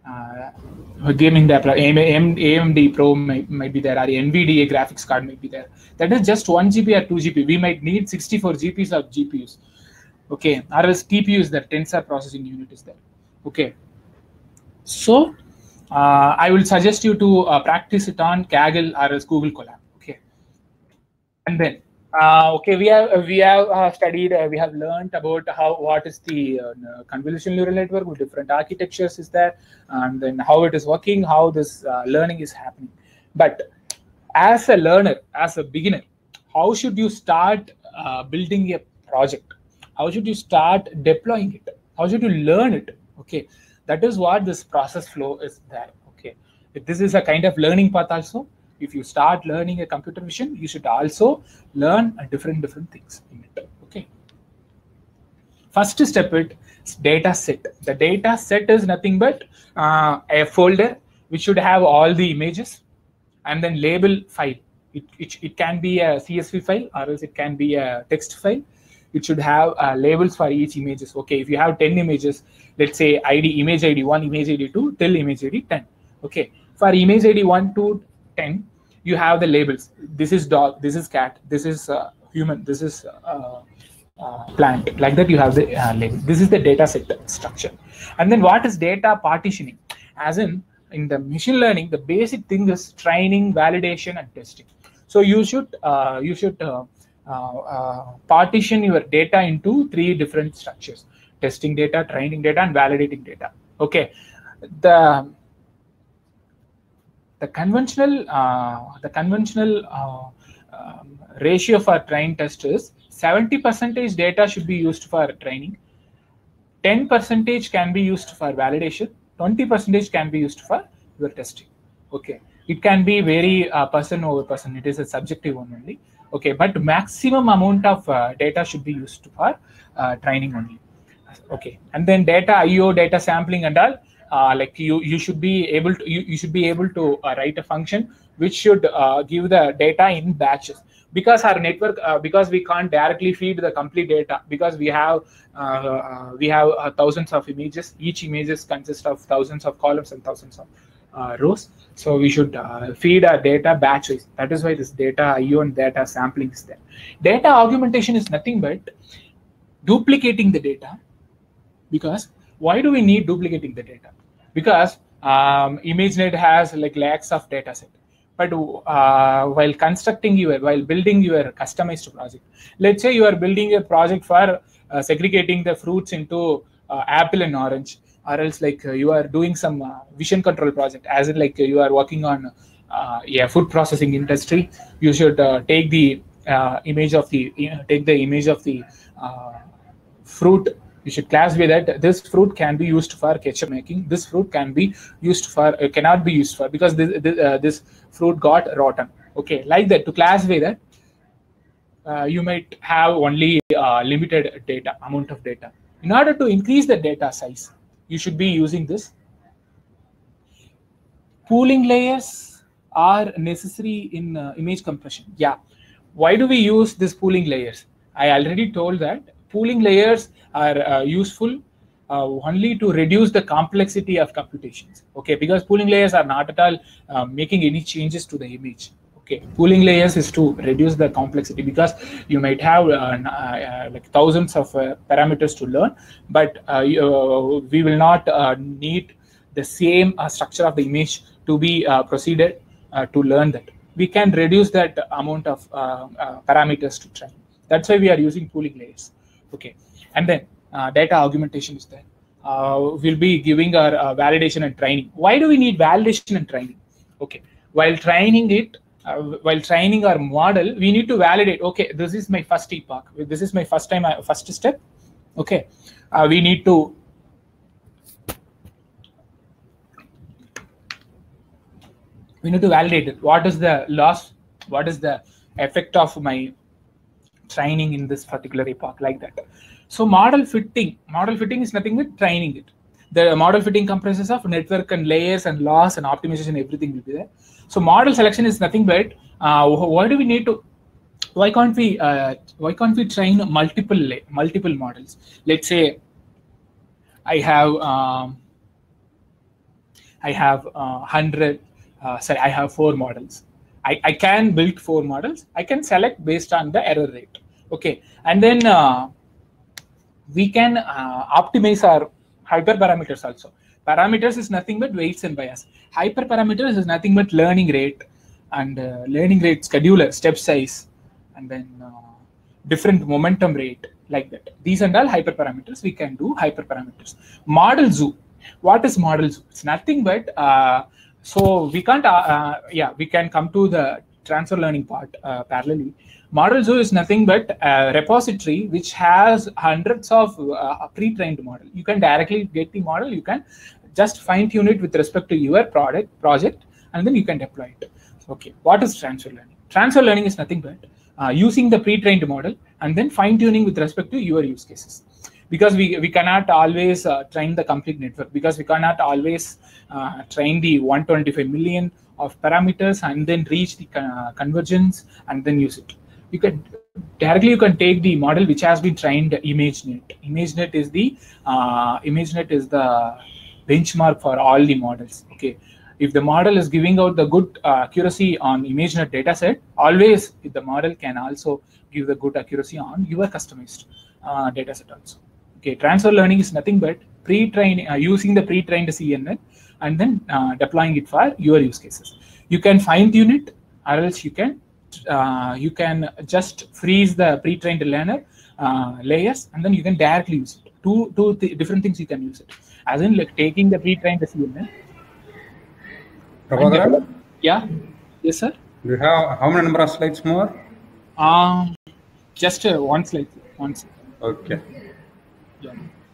Uh, gaming laptop, A M D Pro might, might be there, or NVIDIA graphics card might be there. That is just one G B or two G B. We might need sixty-four G Ps of G P Us. Okay, or else T P U is there, tensor processing unit is there. Okay, so uh, I will suggest you to uh, practice it on Kaggle or else Google Colab. Okay, and then uh, okay, we have we have uh, studied, uh, we have learned about how what is the uh, convolutional neural network with different architectures is there, and then how it is working, how this uh, learning is happening. But as a learner, as a beginner, how should you start uh, building a project? How should you start deploying it? How should you learn it? Okay, that is what this process flow is there. Okay, if this is a kind of learning path also. If you start learning a computer vision, you should also learn a different different things in it. Okay. First step is data set. The data set is nothing but uh, a folder which should have all the images, and then label file. It, it, it can be a C S V file, or else it can be a text file. It should have uh, labels for each images. Okay, if you have ten images, let's say I D image I D one, image I D two, till image I D ten. Okay, for image I D one to ten, you have the labels. This is dog, this is cat, this is uh, human, this is uh, uh, plant. Like that, you have the uh, label. This is the data set structure. And then what is data partitioning? As in, in the machine learning, the basic thing is training, validation, and testing. So you should uh, you should uh, uh, uh, partition your data into three different structures: testing data, training data, and validating data. Okay, the the conventional uh, the conventional uh, um, ratio for train test is seventy percent data should be used for training, ten percent can be used for validation, twenty percent can be used for your testing. Okay, it can be very uh, person over person. It is a subjective one only. Okay, but maximum amount of uh, data should be used for uh, training only. Okay, and then data I O, data sampling, and all. Uh, like you, you should be able to you, you should be able to uh, write a function which should uh, give the data in batches. Because our network, uh, because we can't directly feed the complete data, because we have uh, uh, we have uh, thousands of images. Each images consist of thousands of columns and thousands of uh, rows. So we should uh, feed our data batch wise. That is why this data I O and data sampling is there. Data augmentation is nothing but duplicating the data. Because why do we need duplicating the data? Because um, ImageNet has like lakhs of data set. But uh, while constructing your, while building your customized project, let's say you are building a project for uh, segregating the fruits into uh, apple and orange, or else like uh, you are doing some uh, vision control project, as in like uh, you are working on uh, yeah, food processing industry, you should uh, take the uh, image of the uh, take the image of the uh, fruit. You should classify that this fruit can be used for ketchup making, this fruit can be used for uh, cannot be used for because this this, uh, this fruit got rotten. Okay, like that, to classify that uh, you might have only uh, limited data amount of data. In order to increase the data size, you should be using this. Pooling layers are necessary in uh, image compression. Yeah, why do we use this pooling layers? I already told that pooling layers are uh, useful uh, only to reduce the complexity of computations. Okay, because pooling layers are not at all uh, making any changes to the image. Okay, pooling layers is to reduce the complexity because you might have uh, uh, like thousands of uh, parameters to learn, but uh, you, uh, we will not uh, need the same uh, structure of the image to be uh, proceeded uh, to learn that. We can reduce that amount of uh, uh, parameters to train. That's why we are using pooling layers. Okay, and then uh, data augmentation is there. Uh, we'll be giving our uh, validation and training. Why do we need validation and training? Okay, while training it, uh, while training our model, we need to validate. Okay, this is my first epoch. This is my first time, uh, first step. Okay, uh, we need to we need to validate it. What is the loss? What is the effect of my training in this particular epoch, like that? So model fitting, model fitting is nothing but training it. The model fitting comprises of network and layers and loss and optimization, everything will be there. So model selection is nothing but uh, why do we need to, why can't we uh, why can't we train multiple multiple models? Let's say I have um, I have uh, one hundred uh, sorry I have four models. I, I can build four models. I can select based on the error rate. Okay, and then uh, we can uh, optimize our hyperparameters also. Parameters is nothing but weights and bias. Hyperparameters is nothing but learning rate and uh, learning rate scheduler, step size, and then uh, different momentum rate, like that. These and all hyperparameters. We can do hyperparameters. Model zoo. What is model zoo? It's nothing but uh, so we can't. Uh, uh, yeah, we can come to the transfer learning part uh, parallelly. Model zoo is nothing but a repository which has hundreds of uh, pre-trained model. You can directly get the model. You can just fine tune it with respect to your product project, and then you can deploy it. Okay, what is transfer learning? Transfer learning is nothing but uh, using the pre-trained model and then fine tuning with respect to your use cases. Because we, we cannot always uh, train the complete network, because we cannot always uh, train the one hundred twenty-five million of parameters and then reach the uh, convergence and then use it. You can directly you can take the model which has been trained ImageNet. ImageNet is the uh, ImageNet is the benchmark for all the models. Okay, if the model is giving out the good uh, accuracy on ImageNet dataset, always the model can also give the good accuracy on your customized uh, dataset also. Okay, transfer learning is nothing but pre-training, uh, using the pre-trained C N N and then uh, deploying it for your use cases. You can fine tune it, or else you can uh, you can just freeze the pre-trained learner uh, layers, and then you can directly use it. Two two th different things you can use it. As in, like taking the pre-trained C N N. Prabhakaran? Yeah. Yes, sir. Do you have how many number of slides more? Um, just uh, one slide. One slide. Okay. Yeah.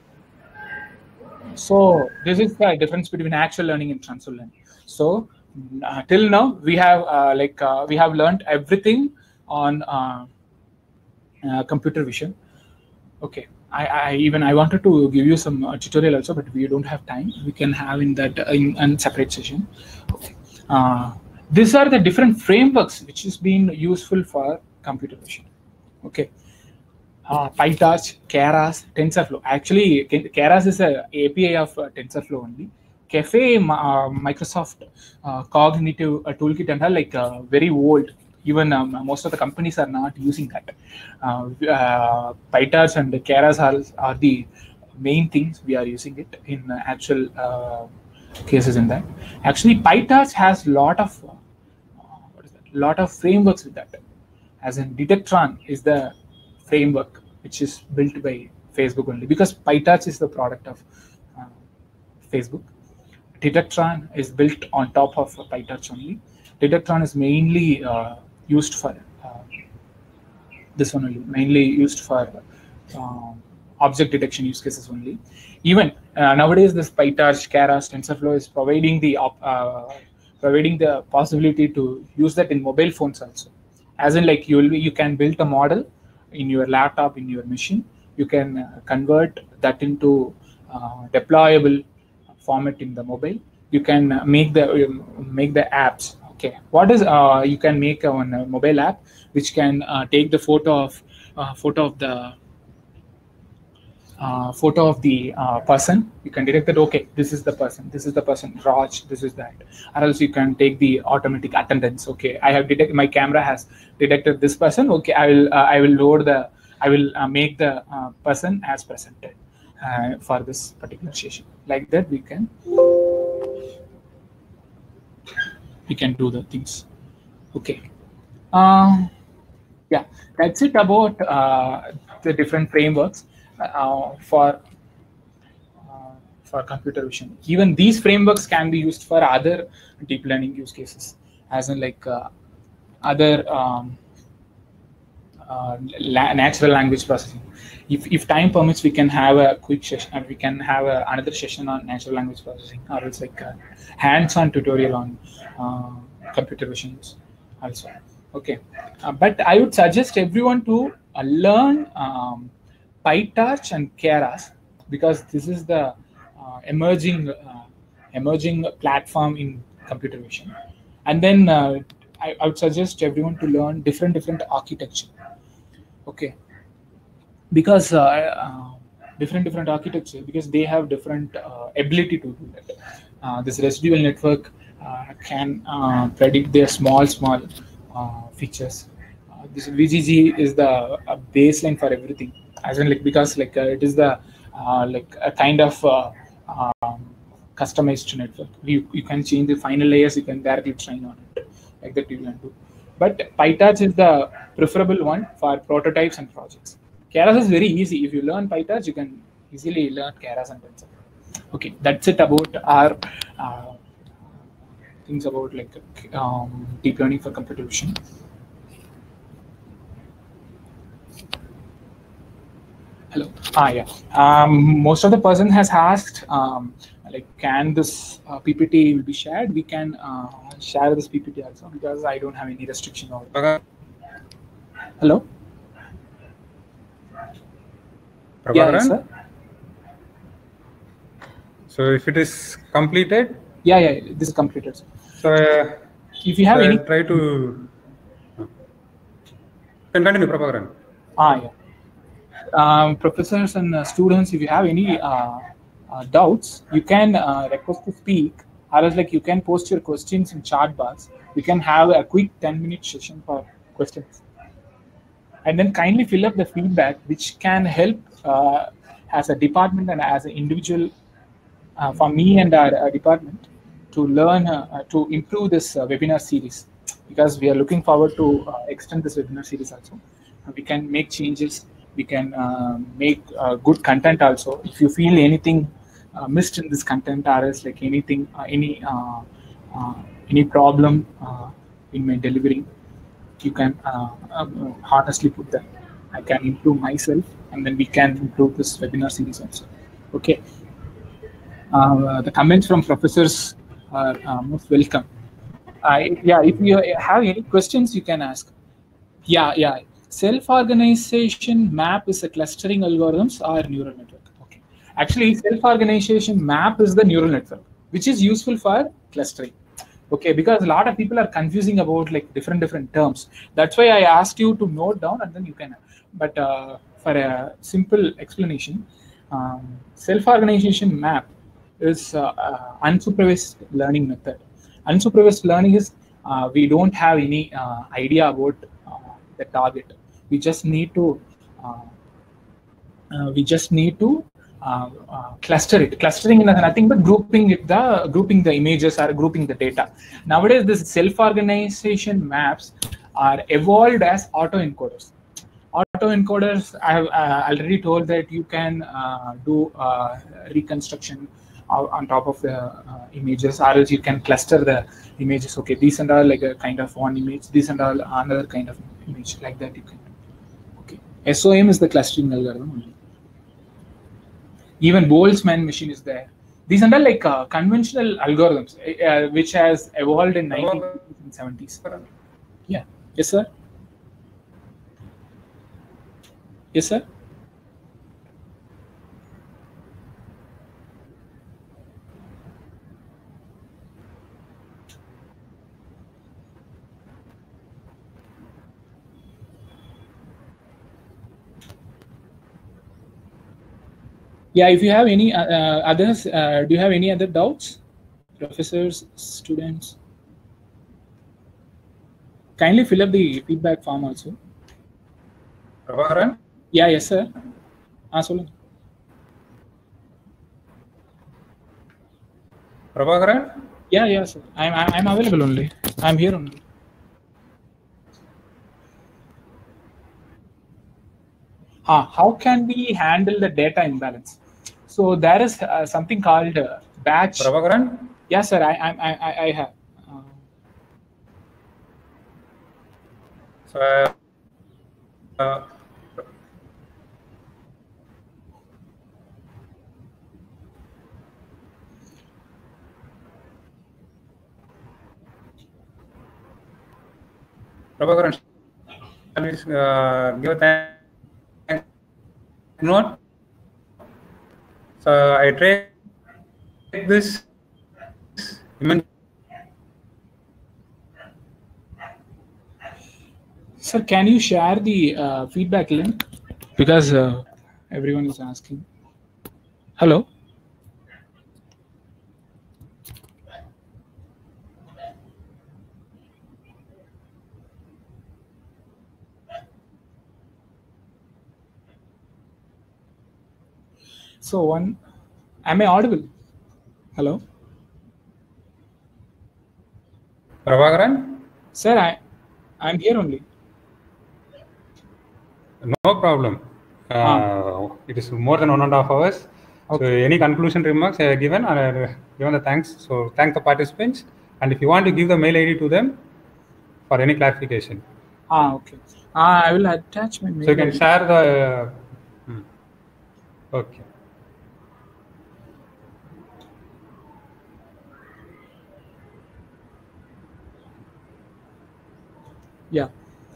So this is the difference between actual learning and transfer learning. So uh, till now we have uh, like uh, we have learned everything on uh, uh, computer vision. Okay. I, I even I wanted to give you some uh, tutorial also, but we don't have time. We can have in that uh, in a separate session. Okay. Uh, these are the different frameworks which is being useful for computer vision. Okay. Uh, PyTorch, Keras, TensorFlow. Actually, Keras is a API of uh, TensorFlow only. Caffe, uh, Microsoft uh, Cognitive uh, Toolkit and all, like uh, very old. Even um, most of the companies are not using that. Uh, uh, PyTorch and Keras are, are the main things we are using it in uh, actual uh, cases in that. Actually, PyTorch has lot of uh, what is that? Lot of frameworks with that. As in, Detectron is the framework which is built by Facebook only, because PyTorch is the product of uh, Facebook. Detectron is built on top of PyTorch only. Detectron is mainly uh, used for uh, this one only, mainly used for uh, object detection use cases only. Even uh, nowadays, this PyTorch, Keras, TensorFlow is providing the uh, providing the possibility to use that in mobile phones also. As in, like you will, you can build a model in your laptop, in your machine. You can uh, convert that into uh, deployable format in the mobile. You can uh, make the uh, make the apps. Okay, what is uh, you can make on a mobile app which can uh, take the photo of uh, photo of the uh, photo of the uh, person. You can detect that, okay, this is the person, this is the person, Raj, this is that. Or else you can take the automatic attendance. Okay, I have detected, my camera has detected this person. Okay, I will uh, I will load the I will uh, make the uh, person as presented uh, for this particular session. Like that, we can we can do the things. Okay. Um, yeah, that's it about uh, the different frameworks uh, for uh, for computer vision. Even these frameworks can be used for other deep learning use cases, as in like uh, other um, uh, la natural language processing. If, if time permits, we can have a quick session, and we can have a, another session on natural language processing, or it's like a hands-on tutorial on uh, computer visions also. Okay, uh, but I would suggest everyone to uh, learn um, PyTorch and Keras, because this is the uh, emerging uh, emerging platform in computer vision. And then uh, I, I would suggest everyone to learn different different architecture. Okay, because uh, uh, different different architecture, because they have different uh, ability to do that. Uh, this residual network uh, can uh, predict their small small uh, features. Uh, this V G G is the uh, baseline for everything, as in like because like uh, it is the uh, like a kind of uh, um, customized network. You you can change the final layers. You can directly train on it, like that you can do. But PyTorch is the preferable one for prototypes and projects. Keras is very easy. If you learn PyTorch, you can easily learn Keras and TensorFlow. Okay, that's it about our uh, things about like um, deep learning for computer vision. Hello. Ah, yeah. Um, most of the person has asked, um, like, can this uh, P P T will be shared? We can uh, share this P P T also, because I don't have any restriction on it. Okay. Hello. Yeah, sir. So if it is completed? Yeah, yeah, this is completed. So uh, if you have so any, try to can continue, Prabhakaran. Ah, yeah. Um, professors and uh, students, if you have any uh, uh, doubts, you can uh, request to speak, or else like you can post your questions in chat box. We can have a quick ten minute session for questions, and then kindly fill up the feedback, which can help uh, as a department and as an individual uh, for me and our, our department to learn uh, to improve this uh, webinar series, because we are looking forward to uh, extend this webinar series also. Uh, we can make changes. We can uh, make uh, good content also. If you feel anything uh, missed in this content, or else like anything, uh, any uh, uh, any problem uh, in my delivery, you can uh, uh, honestly put that. I can improve myself, and then we can improve this webinar series also. Okay. Uh, the comments from professors are uh, most welcome. I, yeah, if you have any questions, you can ask. Yeah, yeah. Self-organization map is a clustering algorithms or neural network. Okay. Actually, self-organization map is the neural network, which is useful for clustering. Okay, because a lot of people are confusing about like different different terms. That's why I asked you to note down, and then you can. But uh, for a simple explanation, um, self-organization map is uh, uh, unsupervised learning method. Unsupervised learning is uh, we don't have any uh, idea about uh, the target. We just need to uh, uh, we just need to uh, uh, cluster it. Clustering is nothing but grouping it, the grouping the images or grouping the data. Nowadays, this self-organization maps are evolved as autoencoders. Autoencoders, I have uh, already told that you can uh, do uh, reconstruction on top of the uh, images, or else you can cluster the images. Okay, these and all like a kind of one image, this and all another kind of image, like that you can do. Okay, S O M is the clustering algorithm only. Even Boltzmann machine is there. These are like uh, conventional algorithms uh, which has evolved in nineteen seventies. Yeah. Yes, sir. Yes, sir. Yeah, if you have any uh, others, uh, do you have any other doubts, professors, students? Kindly fill up the feedback form also. Prabhakaran? Yeah, yes, sir. Ah, solunga. Prabhakaran? Yeah, yeah, sir. I'm, I'm available only. I'm here only. Ah, how can we handle the data imbalance? So there is uh, something called uh, batch. Prabhakaran? Yes, sir. I, I, I, I have. Uh, so, uh, uh, Prabhakaran, shall we uh, give a thank note? So I take this image. Sir, can you share the uh, feedback link? Because uh, everyone is asking. Hello? So one, am I audible? Hello? Prabhakaran? Sir, I, I'm here only. No problem. Uh, Ah. It is more than one and a half hours. Okay. So any conclusion remarks uh, given or uh, given the thanks. So thank the participants. And if you want to give the mail I D to them for any clarification. Ah, okay. Ah, I will attach my mail. So you can share the. Uh, hmm. Okay. Yeah.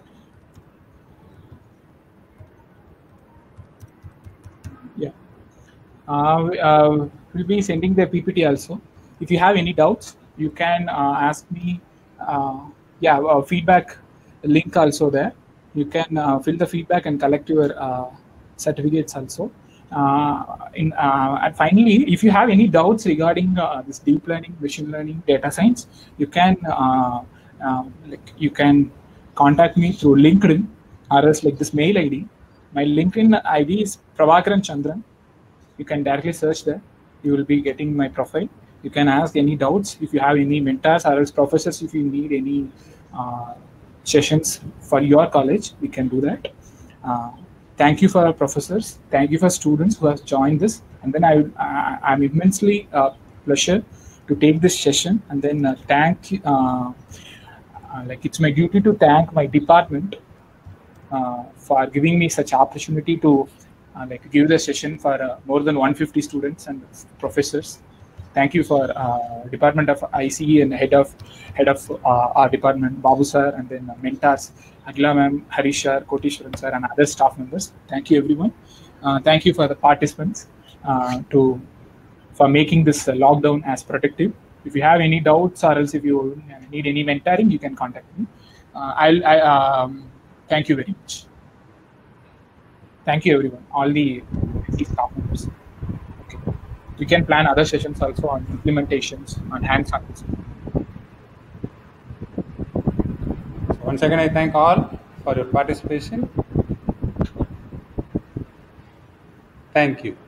Yeah. Uh, uh, we'll be sending the P P T also. If you have any doubts, you can uh, ask me. Uh, yeah, uh, feedback link also there. You can uh, fill the feedback and collect your uh, certificates also. Uh, in uh, and finally, if you have any doubts regarding uh, this deep learning, machine learning, data science, you can uh, uh, like you can contact me through LinkedIn or else like this mail I D. My LinkedIn I D is Prabhakaran Chandran. You can directly search there. You will be getting my profile. You can ask any doubts. If you have any mentors or else professors, if you need any uh, sessions for your college, we can do that. Uh, thank you for our professors. Thank you for students who have joined this. And then I, I, I'm immensely uh, pleasure to take this session. And then uh, thank, uh, uh, like it's my duty to thank my department uh, for giving me such opportunity to Uh, like give the session for uh, more than one hundred fifty students and professors. Thank you for uh, Department of I C E and head of head of uh, our department, Babu sir, and then uh, mentors, Agila ma'am, Harish sir, Kotishwaran sir, and other staff members. Thank you, everyone. Uh, thank you for the participants uh, to for making this uh, lockdown as productive. If you have any doubts or else if you need any mentoring, you can contact me. Uh, I'll I, um, thank you very much. Thank you, everyone. All the staff members. Okay. We can plan other sessions also on implementations, on hands-on. So once again, I thank all for your participation. Thank you.